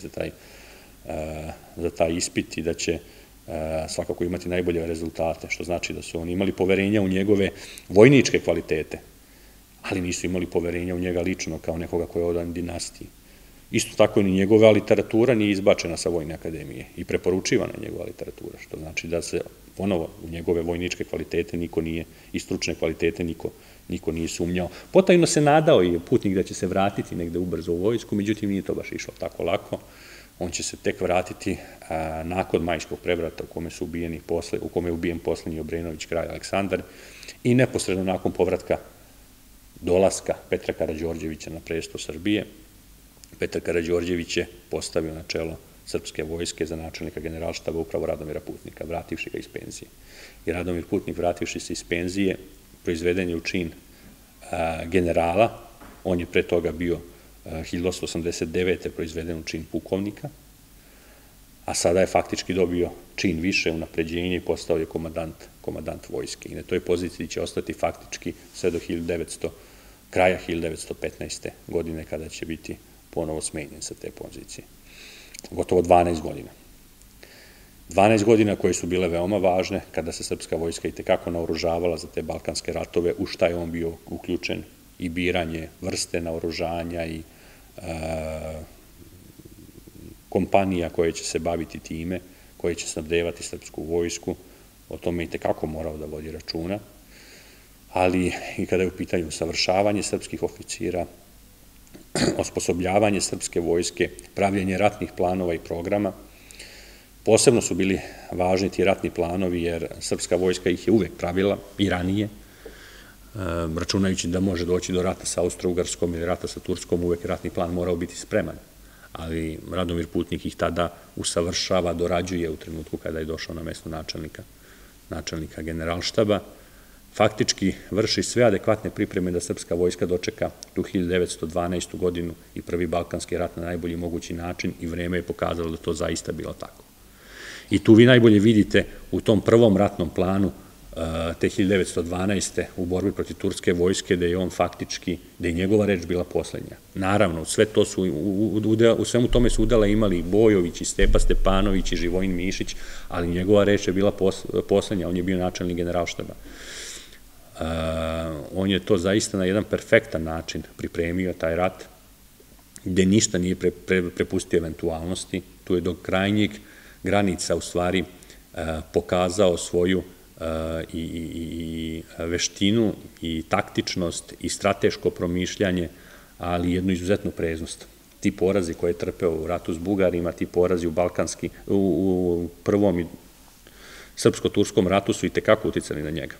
za taj ispit i da će svakako imati najbolje rezultate, što znači da su oni imali poverenja u njegove vojničke kvalitete, ali nisu imali poverenja u njega lično kao nekoga ko je odan dinastiji. Isto tako i njegova literatura nije izbačena sa Vojne akademije i preporučivana njegova literatura, što znači da se ponovo u njegove vojničke kvalitete niko nije, i stručne kvalitete niko nije sumnjao. Potajno se nadao i Putnik da će se vratiti negde ubrzo u vojsku, međutim nije to baš išlo tako lako. On će se tek vratiti nakon Majskog prevrata u kome su ubijeni posle, u kome je ubijen poslednji Obrenović kralj Aleksandar i neposredno nakon povratka dolaska Petra Karađorđevića na presto Srbije. Petar Karađorđević je postavio na čelo srpske vojske za načelnika generalštaba upravo Radomira Putnika, vrativši ga iz penzije. I Radomir Putnik, vrativši se iz penzije, proizveden je u čin generala, on je pre toga bio hiljadu osamsto osamdeset devete. proizveden u čin pukovnika, a sada je faktički dobio čin više, unapređenje i postao je komandant vojske. I na toj poziciji će ostati faktički sve do kraja hiljadu devetsto petnaeste. godine kada će biti ponovo smenjen sa te pozicije. Gotovo dvanaest godina. dvanaest godina koje su bile veoma važne kada se srpska vojska i tekako naoružavala za te balkanske ratove, u šta je on bio uključen i biranje vrste naoružanja i kompanija koje će se baviti time, koje će snabdevati srpsku vojsku, o tome i tekako morao da vodi računa, ali i kada je u pitanju usavršavanje srpskih oficira, osposobljavanje srpske vojske, pravljenje ratnih planova i programa. Posebno su bili važni ti ratni planovi, jer srpska vojska ih je uvek pravila i ranije, računajući da može doći do rata sa Austro-Ugarskom ili rata sa Turskom, uvek je ratni plan morao biti spreman. Ali Radomir Putnik ih tada usavršava, dorađuje u trenutku kada je došao na mesto načelnika generalštaba. Faktički vrši sve adekvatne pripreme da srpska vojska dočeka tu hiljadu devetsto dvanaestu. godinu i prvi Balkanski rat na najbolji mogući način i vreme je pokazalo da to zaista bilo tako. I tu vi najbolje vidite u tom prvom ratnom planu te hiljadu devetsto dvanaeste. u borbi protiv turske vojske, da je on faktički, da je njegova reč bila poslednja. Naravno, u svemu tome su udela imali i Bojović, i Stepa Stepanović, i Živojin Mišić, ali njegova reč je bila poslednja, on je bio načelnik generalštaba. On je to zaista na jedan perfektan način pripremio, taj rat, gde ništa nije prepustio eventualnosti. Tu je do krajnjeg granica u stvari pokazao svoju i veštinu i taktičnost i strateško promišljanje, ali jednu izuzetnu preznost. Ti porazi koje je trpeo u ratu s Bugarima, ti porazi u balkanski, u prvom i srpsko-turskom ratu su i tekako uticali na njega.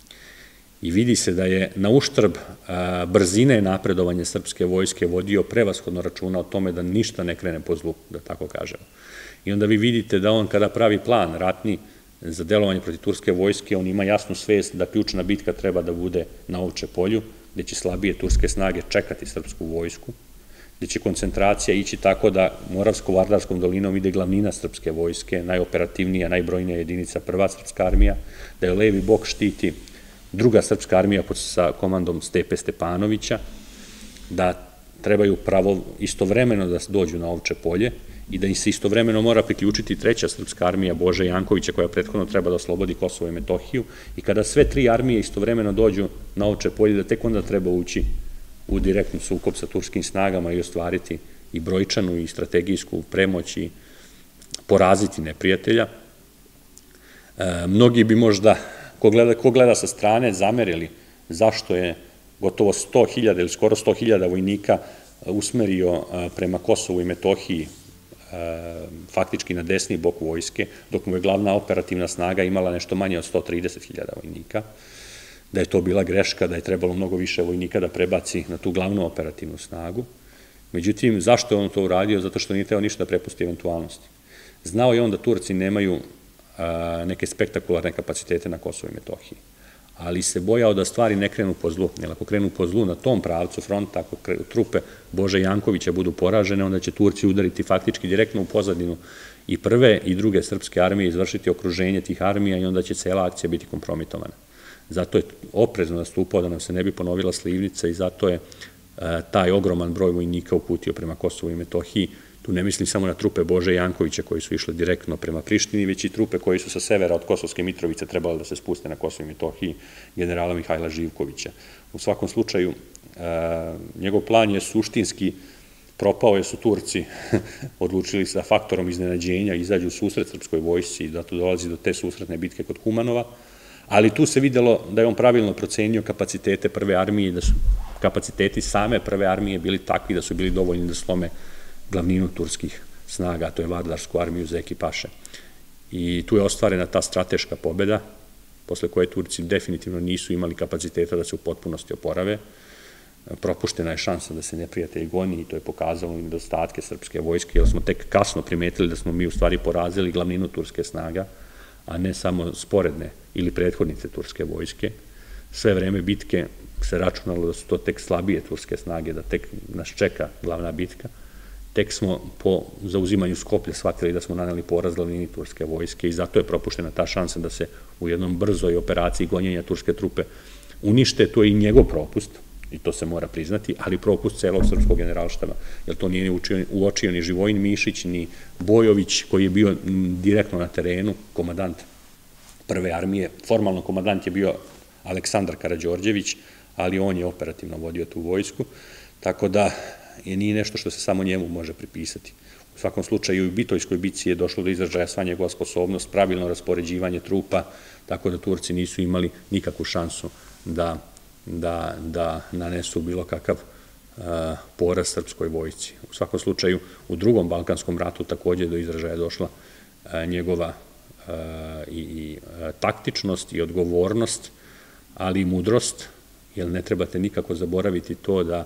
I vidi se da je na uštrb brzine napredovanja srpske vojske vodio prevashodno računa o tome da ništa ne krene po zlu, da tako kažemo. I onda vi vidite da on kada pravi plan ratni za delovanje protiv turske vojske, on ima jasnu svest da ključna bitka treba da bude na Ovče polju, gde će slabije turske snage čekati srpsku vojsku, gde će koncentracija ići tako da Moravsko-Vardarskom dolinom ide glavnina srpske vojske, najoperativnija, najbrojnija jedinica prva srpska armija, da je levi bok štiti druga srpska armija sa komandom Stepe Stepanovića, da trebaju pravo istovremeno da dođu na Ovče polje i da im se istovremeno mora priključiti treća srpska armija Bože Jankovića koja prethodno treba da oslobodi Kosovo i Metohiju i kada sve tri armije istovremeno dođu na Ovče polje da tek onda treba ući u direktnu sukob sa turskim snagama i ostvariti i brojčanu i strategijsku premoć i poraziti neprijatelja. Mnogi bi možda, ko gleda sa strane, zamerili zašto je gotovo sto hiljada ili skoro sto hiljada vojnika usmerio prema Kosovu i Metohiji, faktički na desni bok vojske, dok mu je glavna operativna snaga imala nešto manje od sto trideset hiljada vojnika, da je to bila greška, da je trebalo mnogo više vojnika da prebaci na tu glavnu operativnu snagu. Međutim, zašto je on to uradio? Zato što nije teo ništa da prepusti eventualnosti. Znao je on da Turci nemaju neke spektakularne kapacitete na Kosovo i Metohiji, ali se bojao da stvari ne krenu po zlu, jer ako krenu po zlu na tom pravcu fronta, ako trupe Bože Jankovića budu poražene, onda će Turci udariti faktički direktno u pozadinu i prve i druge srpske armije, izvršiti okruženje tih armija i onda će cela akcija biti kompromitovana. Zato je oprezno nastupao da nam se ne bi ponovila slivnica i zato je taj ogroman broj vojnika uputio prema Kosovu i Metohiji. Tu ne mislim samo na trupe Bože Jankovića koji su išle direktno prema Prištini, već i trupe koji su sa severa od Kosovske Mitrovice trebali da se spuste na Kosovo i Metohiji, generala Mihajla Živkovića. U svakom slučaju, njegov plan je suštinski propao, jer su Turci odlučili sa faktorom iznenađenja izađu u susret srpskoj vojsci i zato dolazi do te susretne bitke kod Kumanova, ali tu se videlo da je on pravilno procenio kapacitete prve armije, da su kapaciteti same prve armije bili takvi da su bili dovoljni da slome glavninu turskih snaga, a to je Vardarsku armiju Zeki Paše. I tu je ostvarena ta strateška pobeda, posle koje Turci definitivno nisu imali kapaciteta da se u potpunosti oporave. Propuštena je šansa da se neprijatelj goni i to je pokazalo i nedostatke srpske vojske, jer smo tek kasno primetili da smo mi u stvari porazili glavninu turske snaga, a ne samo sporedne ili prethodnice turske vojske. Sve vreme bitke se računalo da su to tek slabije turske snage, da tek nas čeka glavna bitka. Tek smo po zauzimanju Skoplja shvatili da smo naneli poraz glavnini turske vojske i zato je propuštena ta šansa da se u jednom brzoj operaciji gonjenja turske trupe unište. To je i njegov propust, i to se mora priznati, ali propust celog srpskog generalštaba, jer to nije uočio ni Živojin Mišić, ni Bojović, koji je bio direktno na terenu, komadant prve armije. Formalno komadant je bio Aleksandar Karađorđević, ali on je operativno vodio tu vojsku, tako da je nije nešto što se samo njemu može pripisati. U svakom slučaju i u Bitojskoj bici je došlo do izražaja sva njegova sposobnost, pravilno raspoređivanje trupa, tako da Turci nisu imali nikakvu šansu da da, da nanesu bilo kakav uh, poraz srpskoj vojsci. U svakom slučaju, u drugom Balkanskom ratu takođe do izražaja došla uh, njegova uh, i, i uh, taktičnost i odgovornost, ali i mudrost, jer ne trebate nikako zaboraviti to da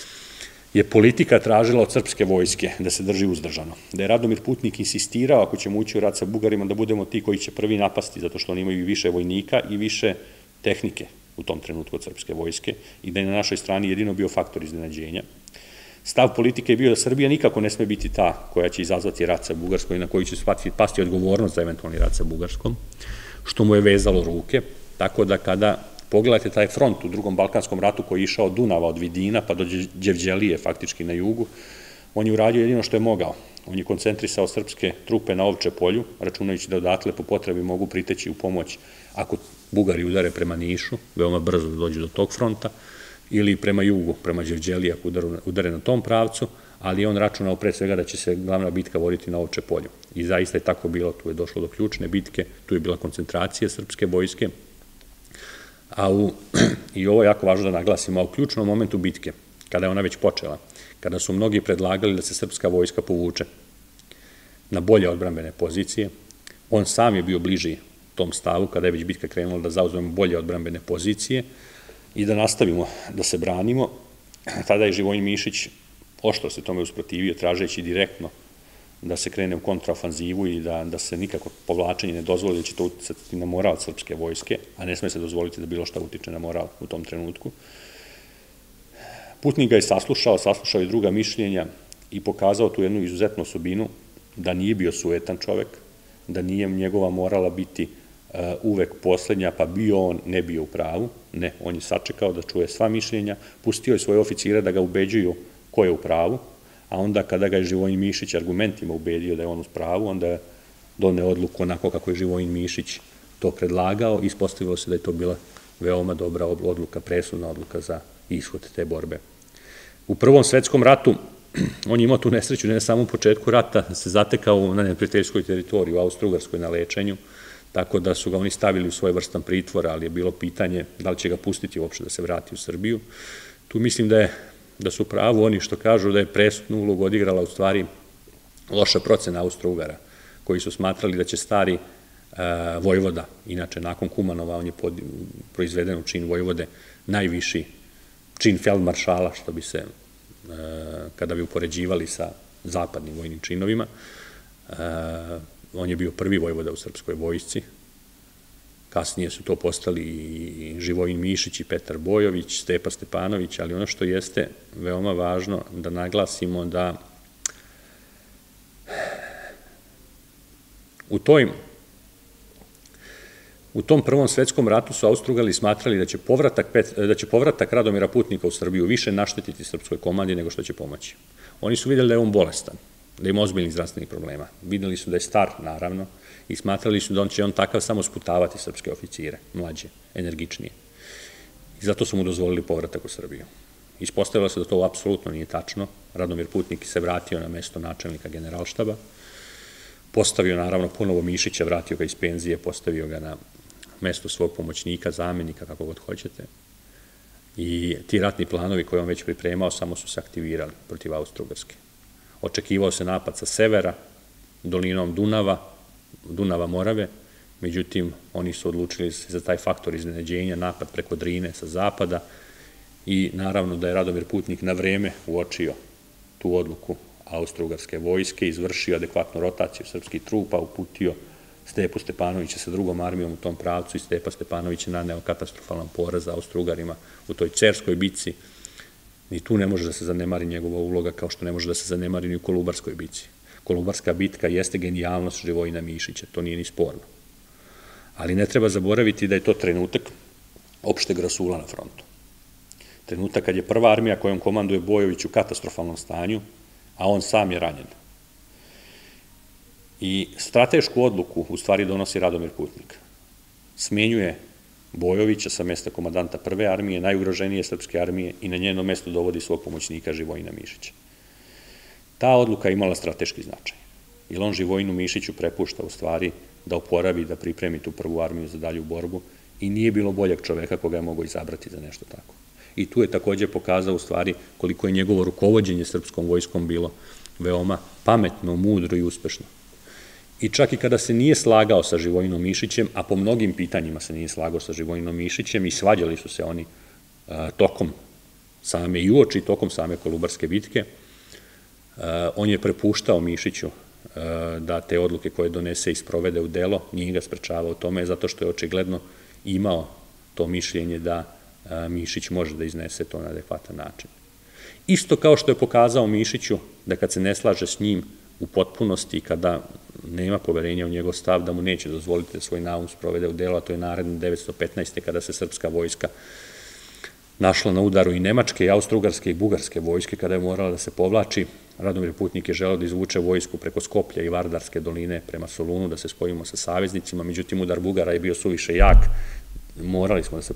je politika tražila od srpske vojske da se drži uzdržano. Da je Radomir Putnik insistirao, ako ćemo ući u rat sa Bugarima, da budemo ti koji će prvi napasti, zato što oni imaju više vojnika i više tehnike u tom trenutku od srpske vojske i da je na našoj strani jedino bio faktor iznenađenja. Stav politike je bio da Srbija nikako ne sme biti ta koja će izazvati rat sa Bugarskom i na koju će pasti odgovornost za eventualni rat sa Bugarskom, što mu je vezalo ruke, tako da kada pogledate taj front u drugom Balkanskom ratu koji je išao od Dunava, od Vidina pa do Đevđelije faktički na jugu, on je uradio jedino što je mogao. On je koncentrisao srpske trupe na Ovče polju, računajući da odatle po potrebi mogu priteći u pomoć ako Bugari udare prema Nišu, veoma brzo da dođu do tog fronta, ili prema jugu, prema Đevđeliji ako udare na tom pravcu, ali on računao pre svega da će se glavna bitka voditi na Ovče polju. i zaista je tako bilo, tu je došlo do ključne bitke, tu je bila koncentracija srpske vojske, a u, i ovo je jako važno da naglasimo, a u ključnom momentu bitke, kada je ona već počela, kada su mnogi predlagali da se srpska vojska povuče na bolje odbrambene pozicije, on sam je bio bliži tom stavu, kada je već bitka krenula da zauzmemo bolje odbrambene pozicije i da nastavimo da se branimo. Tada je Živojin Mišić oštro se tome usprotivio, tražeći direktno da se krene u kontraofanzivu i da, da se nikako povlačenje ne dozvoli, da će to uticati na moral srpske vojske, a ne sme se dozvoliti da bilo šta utiče na moral u tom trenutku. Putnik ga je saslušao, saslušao i druga mišljenja i pokazao tu jednu izuzetnu osobinu da nije bio sujetan čovek, da nije njegova morala biti uh, uvek poslednja, pa bio on, ne bio u pravu. Ne, on je sačekao da čuje sva mišljenja, pustio je svoje oficire da ga ubeđuju ko je u pravu, a onda kada ga je Živojin Mišić argumentima ubedio da je on u pravu, onda je doneo odluku onako kako je Živojin Mišić to predlagao i ispostavilo se da je to bila veoma dobra odluka, presudna odluka za ishod te borbe. U Prvom svetskom ratu on je imao tu nesreću, ne samo u početku rata, se zatekao na neprijateljskoj teritoriji, u Austro-Ugarskoj na lečenju, tako da su ga oni stavili u svoj vrstan pritvor, ali je bilo pitanje da li će ga pustiti uopšte da se vrati u Srbiju. Tu mislim da je da su pravu oni što kažu da je presudnu ulogu odigrala u stvari loša procena Austro-Ugara, koji su smatrali da će stari vojvoda, inače nakon Kumanova on je proizveden u čin vojvode, najviši čin feldmaršala, što bi se, kada bi upoređivali sa zapadnim vojnim činovima, on je bio prvi vojvoda u srpskoj vojsci. Kasnije su to postali i Živojin Mišić i Petar Bojović, Stepa Stepanović, ali ono što jeste veoma važno da naglasimo da u toj U tom Prvom svetskom ratu su Austro-Ugari smatrali da će povratak, da će povratak Radomira Putnika u Srbiju više naštetiti srpskoj komandi nego što će pomoći. Oni su videli da je on bolestan, da ima ozbiljnih zdravstvenih problema. Videli su da je star, naravno, i smatrali su da će on takav samo sputavati srpske oficire, mlađe, energičnije. I zato su mu dozvolili povratak u Srbiju. Ispostavilo se da to apsolutno nije tačno. Radomir Putnik se vratio na mesto načelnika generalštaba, postavio naravno ponovo Mišića, vratio ga iz penzije, postavio ga na mesto svog pomoćnika, zamenika, kako god hoćete. I ti ratni planovi koje on već pripremao samo su se aktivirali protiv Austro-Ugarske. Očekivao se napad sa severa, dolinom Dunava, Dunava Morave, međutim, oni su odlučili za taj faktor iznenađenja, napad preko Drine sa zapada i naravno da je Radomir Putnik na vreme uočio tu odluku Austro-Ugarske vojske, izvršio adekvatnu rotaciju srpskih trupa, uputio Stepu Stepanovića sa drugom armijom u tom pravcu i Stepa Stepanović je naneo katastrofalan poraz Austro-Ugarima u toj Cerskoj bici. Ni tu ne može da se zanemari njegova uloga, kao što ne može da se zanemari ni u Kolubarskoj bici. Kolubarska bitka jeste genijalnost Živojina Mišića, to nije ni sporno. Ali ne treba zaboraviti da je to trenutak opšteg rasula na frontu. Trenutak kad je prva armija kojom komanduje Bojović u katastrofalnom stanju, a on sam je ranjen. I stratešku odluku u stvari donosi Radomir Putnik. Smenjuje Bojovića sa mesta komandanta prve armije, najugroženije srpske armije i na njeno mesto dovodi svog pomoćnika Živojina Mišića. Ta odluka imala strateški značaj, jer on Živojinu Mišiću prepušta u stvari da oporavi, da pripremi tu prvu armiju za dalju borbu i nije bilo boljeg čoveka koga je mogao izabrati za nešto tako. I tu je takođe pokazao u stvari koliko je njegovo rukovođenje srpskom vojskom bilo veoma pametno, mudro i uspešno. I čak i kada se nije slagao sa Živojinom Mišićem, a po mnogim pitanjima se nije slagao sa Živojinom Mišićem i svađali su se oni tokom same i uoči tokom same Kolubarske bitke, on je prepuštao Mišiću da te odluke koje donese i sprovede u delo, nije ga sprečavao u tome, zato što je očigledno imao to mišljenje da Mišić može da iznese to na adekvatan način. Isto kao što je pokazao Mišiću da kad se ne slaže s njim u potpunosti i kada nema poverenja u njegov stav, da mu neće dozvoliti da svoj naum sprovede u delo, a to je naredne devetsto petnaeste. kada se srpska vojska našla na udaru i Nemačke, i Austro-Ugarske i Bugarske vojske, kada je morala da se povlači. Radomir Putnik je želeo da izvuče vojsku preko Skoplja i Vardarske doline prema Solunu, da se spojimo sa saveznicima, međutim udar Bugara je bio suviše jak, morali smo da se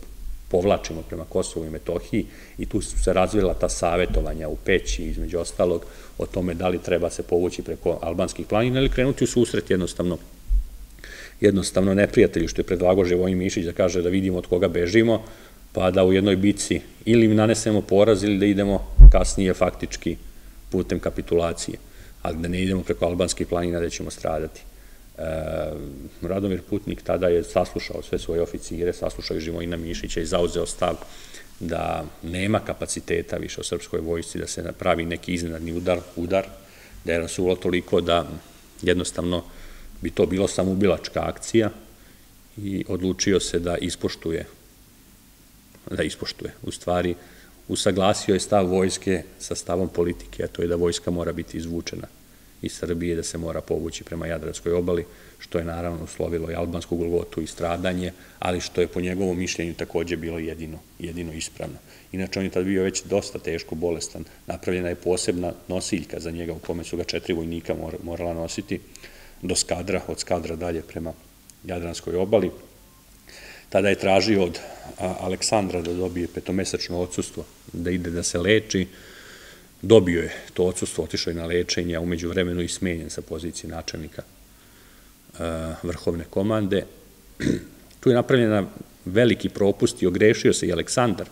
povlačimo prema Kosovu i Metohiji i tu su se razvila ta savjetovanja u Peći, između ostalog, o tome da li treba se povući preko albanskih planina ili krenuti u susret jednostavno jednostavno neprijatelju, što je predlagao Živojin Mišić da kaže da vidimo od koga bežimo, pa da u jednoj bici ili im nanesemo poraz ili da idemo kasnije faktički putem kapitulacije, ali da ne idemo preko albanskih planina da ćemo stradati. Radomir Putnik tada je saslušao sve svoje oficire, saslušao i Živojina Mišića i zauzeo stav da nema kapaciteta više u srpskoj vojsci, da se napravi neki iznenadni udar, udar, da je rasulo toliko da jednostavno bi to bilo samoubilačka akcija i odlučio se da ispoštuje, da ispoštuje. U stvari, usaglasio je stav vojske sa stavom politike, a to je da vojska mora biti izvučena iz Srbije, da se mora povući prema Jadranskoj obali, što je naravno uslovilo i albansku golgotu i stradanje, ali što je po njegovom mišljenju takođe bilo jedino, jedino ispravno. Inače, on je tad bio već dosta teško bolestan. Napravljena je posebna nosiljka za njega u kome su ga četiri vojnika morala nositi do Skadra, od Skadra dalje prema Jadranskoj obali. Tada je tražio od Aleksandra da dobije petomesečno odsustvo, da ide da se leči. Dobio je to odsustvo, otišao je na lečenje, a umeđu vremenu i smenjen sa pozicije načelnika vrhovne komande. Tu je napravljena veliki propust i ogrešio se i Aleksandar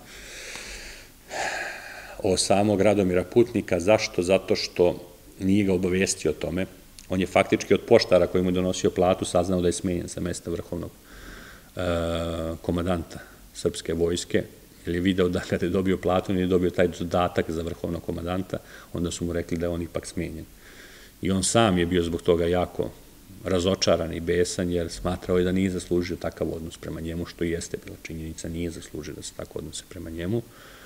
o samog Radomira Putnika. Zašto? Zato što nije ga obavestio o tome. On je faktički od poštara koji mu je donosio platu saznao da je smenjen sa mesta vrhovnog komandanta srpske vojske, jer je video da kada je dobio platu, nije dobio taj dodatak za vrhovnog komandanta, onda su mu rekli da je on ipak smenjen. I on sam je bio zbog toga jako razočaran i besan, jer smatrao je da nije zaslužio takav odnos prema njemu, što i jeste bila činjenica, nije zaslužio da se tako odnose prema njemu,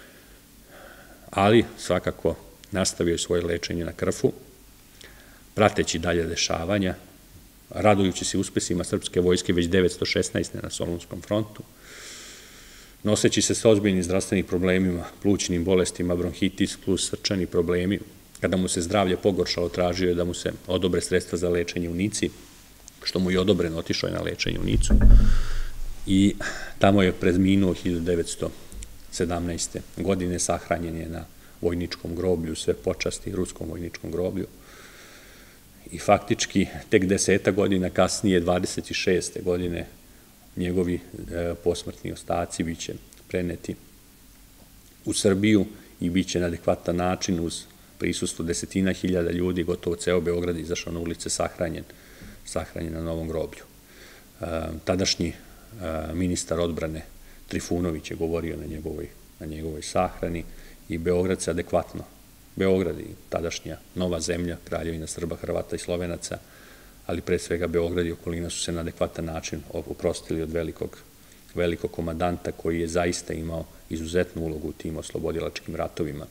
ali svakako nastavio je svoje lečenje na Krfu, prateći dalje dešavanja, radujući se uspesima srpske vojske već devetsto šesnaeste. na Solunskom frontu, noseći se sa ozbiljnim zdravstvenim problemima, plućnim bolestima, bronhitis plus srčani problemi. Kada mu se zdravlje pogoršalo, tražio je da mu se odobre sredstva za lečenje u Nici, što mu je odobreno, otišao je na lečenje u Nicu i tamo je preminuo hiljadu devetsto sedamnaeste. godine, sahranjen je na vojničkom groblju, sve počasti ruskom vojničkom groblju. I faktički tek deseta godina kasnije, dvadeset šeste. godine, njegovi posmrtni ostaci biće preneti u Srbiju i biće na adekvatan način uz prisustvo desetina hiljada ljudi, gotovo ceo Beograd izašao na ulice sahranjen, sahranjen na novom groblju. Tadašnji ministar odbrane Trifunović je govorio na njegovoj, na njegovoj sahrani i Beograd se adekvatno, Beograd i tadašnja nova zemlja, Kraljevina Srba, Hrvata i Slovenaca, ali pre svega Beograd i okolina su se na adekvatan način oprostili od velikog, velikog komandanta koji je zaista imao izuzetnu ulogu u tim oslobodilačkim ratovima.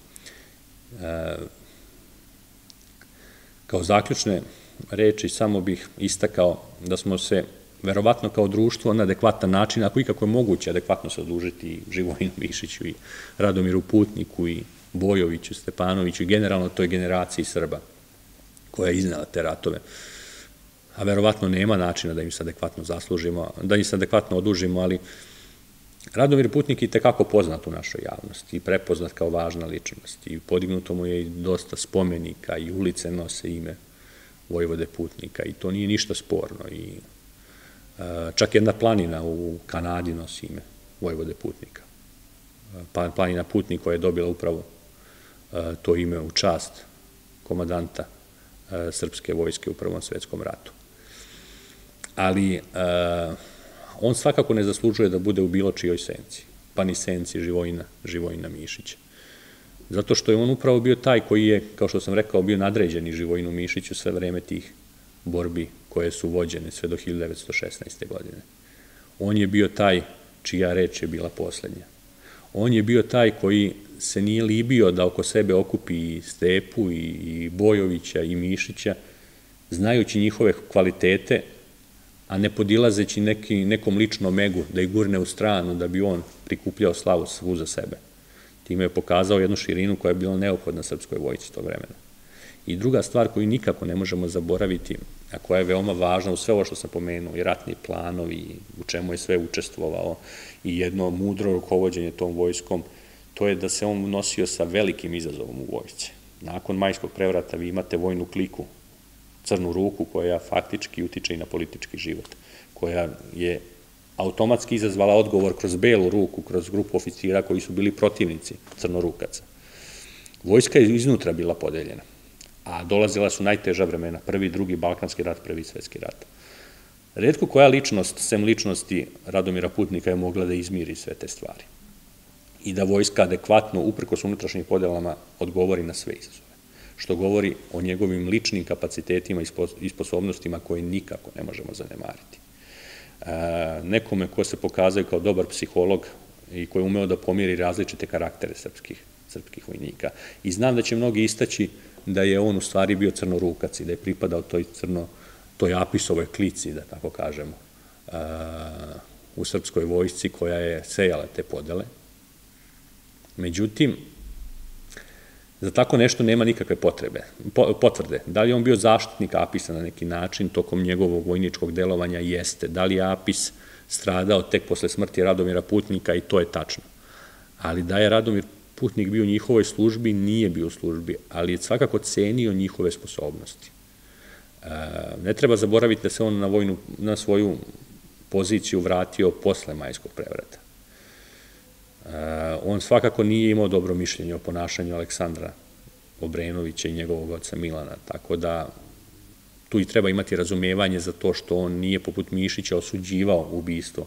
Kao zaključne reči samo bih istakao da smo se verovatno kao društvo na adekvatan način, ako ikako je moguće adekvatno se odužiti i Živojinu Mišiću i Radomiru Putniku i Bojoviću, Stepanoviću i generalno toj generaciji Srba koja je iznela te ratove, a verovatno nema načina da im se adekvatno zaslužimo, da im se adekvatno odužimo, ali Radomir Putnik je tekako poznat u našoj javnosti i prepoznat kao važna ličnost i podignuto mu je i dosta spomenika i ulice nose ime Vojvode Putnika i to nije ništa sporno i čak jedna planina u Kanadi nosi ime Vojvode Putnika. Planina Putnik koja je dobila upravo to ime u čast komandanta srpske vojske u Prvom svetskom ratu. Ali on svakako ne zaslužuje da bude u bilo čijoj senci, pa ni senci Živojina, Živojina Mišića. Zato što je on upravo bio taj koji je, kao što sam rekao, bio nadređeni Živojinu Mišiću sve vreme tih borbi koje su vođene sve do hiljadu devetsto šesnaeste. godine. On je bio taj čija reč je bila poslednja. On je bio taj koji se nije libio da oko sebe okupi i Stepu i Bojovića i Mišića, znajući njihove kvalitete, a ne podilazeći nekom ličnom egu da ih gurne u stranu da bi on prikupljao slavu svu za sebe. Time je pokazao jednu širinu koja je bila neophodna srpskoj vojsci tog vremena. I druga stvar koju nikako ne možemo zaboraviti a koja je veoma važna u sve ovo što sam pomenuo, i ratni planovi, u čemu je sve učestvovao, i jedno mudro rukovođenje tom vojskom, to je da se on nosio sa velikim izazovom u vojsci. Nakon Majskog prevrata vi imate vojnu kliku, Crnu ruku, koja faktički utiče i na politički život, koja je automatski izazvala odgovor kroz Belu ruku, kroz grupu oficira koji su bili protivnici crnorukaca. Vojska je iznutra bila podeljena, a dolazila su najteža vremena, prvi, drugi Balkanski rat, prvi svetski rat. Retko koja ličnost, sem ličnosti Radomira Putnika, je mogla da izmiri sve te stvari i da vojska adekvatno, uprkos unutrašnjim podelama, odgovori na sve izazove, što govori o njegovim ličnim kapacitetima i sposobnostima koje nikako ne možemo zanemariti. Nekome ko se pokazao kao dobar psiholog i koji je umeo da pomiri različite karaktere srpskih vojnika. I znam da će mnogi istaći da je on u stvari bio crnorukac i da je pripadao toj crno, toj Apisovoj klici, da tako kažemo, u srpskoj vojsci koja je sejala te podele. Međutim, za tako nešto nema nikakve potrebe, potvrde. Da li je on bio zaštitnik Apisa na neki način tokom njegovog vojničkog delovanja? Jeste. Da li je Apis stradao tek posle smrti Radomira Putnika? I to je tačno. Ali da je Radomir Putnik bio u njihovoj službi, nije bio u službi, ali je svakako cenio njihove sposobnosti. Ne treba zaboraviti da se on na svoju poziciju vratio posle Majskog prevrata. On svakako nije imao dobro mišljenje o ponašanju Aleksandra Obrenovića i njegovog oca Milana, tako da tu i treba imati razumevanje za to što on nije poput Mišića osuđivao ubistvo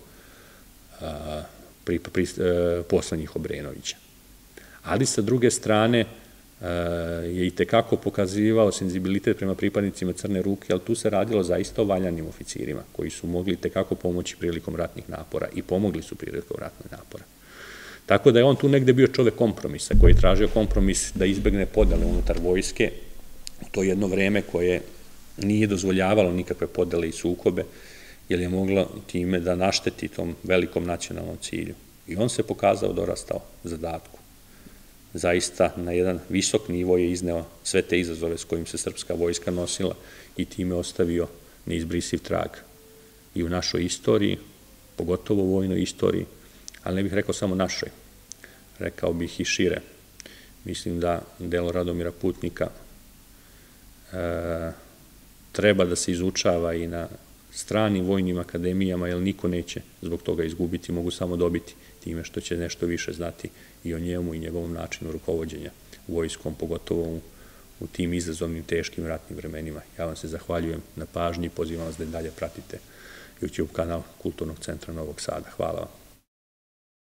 poslednjih Obrenovića. Ali sa druge strane je i tekako pokazivao senzibilitet prema pripadnicima Crne ruke, ali tu se radilo zaista o valjanim oficirima koji su mogli tekako pomoći prilikom ratnih napora i pomogli su prilikom ratnih napora. Tako da je on tu negde bio čovek kompromisa, koji je tražio kompromis da izbegne podele unutar vojske, to jedno vreme koje nije dozvoljavalo nikakve podele i sukobe, jer je moglo time da našteti tom velikom nacionalnom cilju. I on se pokazao dorastao zadatku. Zaista na jedan visok nivo je izneo sve te izazove s kojim se srpska vojska nosila i time ostavio neizbrisiv trag i u našoj istoriji, pogotovo u vojnoj istoriji, ali ne bih rekao samo našoj, rekao bih i šire. Mislim da delo Radomira Putnika treba da se izučava i na stranim vojnim akademijama, jer niko neće zbog toga izgubiti, mogu samo dobiti time što će nešto više znati i o njemu i njegovom načinu rukovođenja vojskom, pogotovo u tim izazovnim, teškim ratnim vremenima. Ja vam se zahvaljujem na pažnji i pozivam vas da dalje pratite YouTube kanal Kulturnog centra Novog Sada. Hvala vam.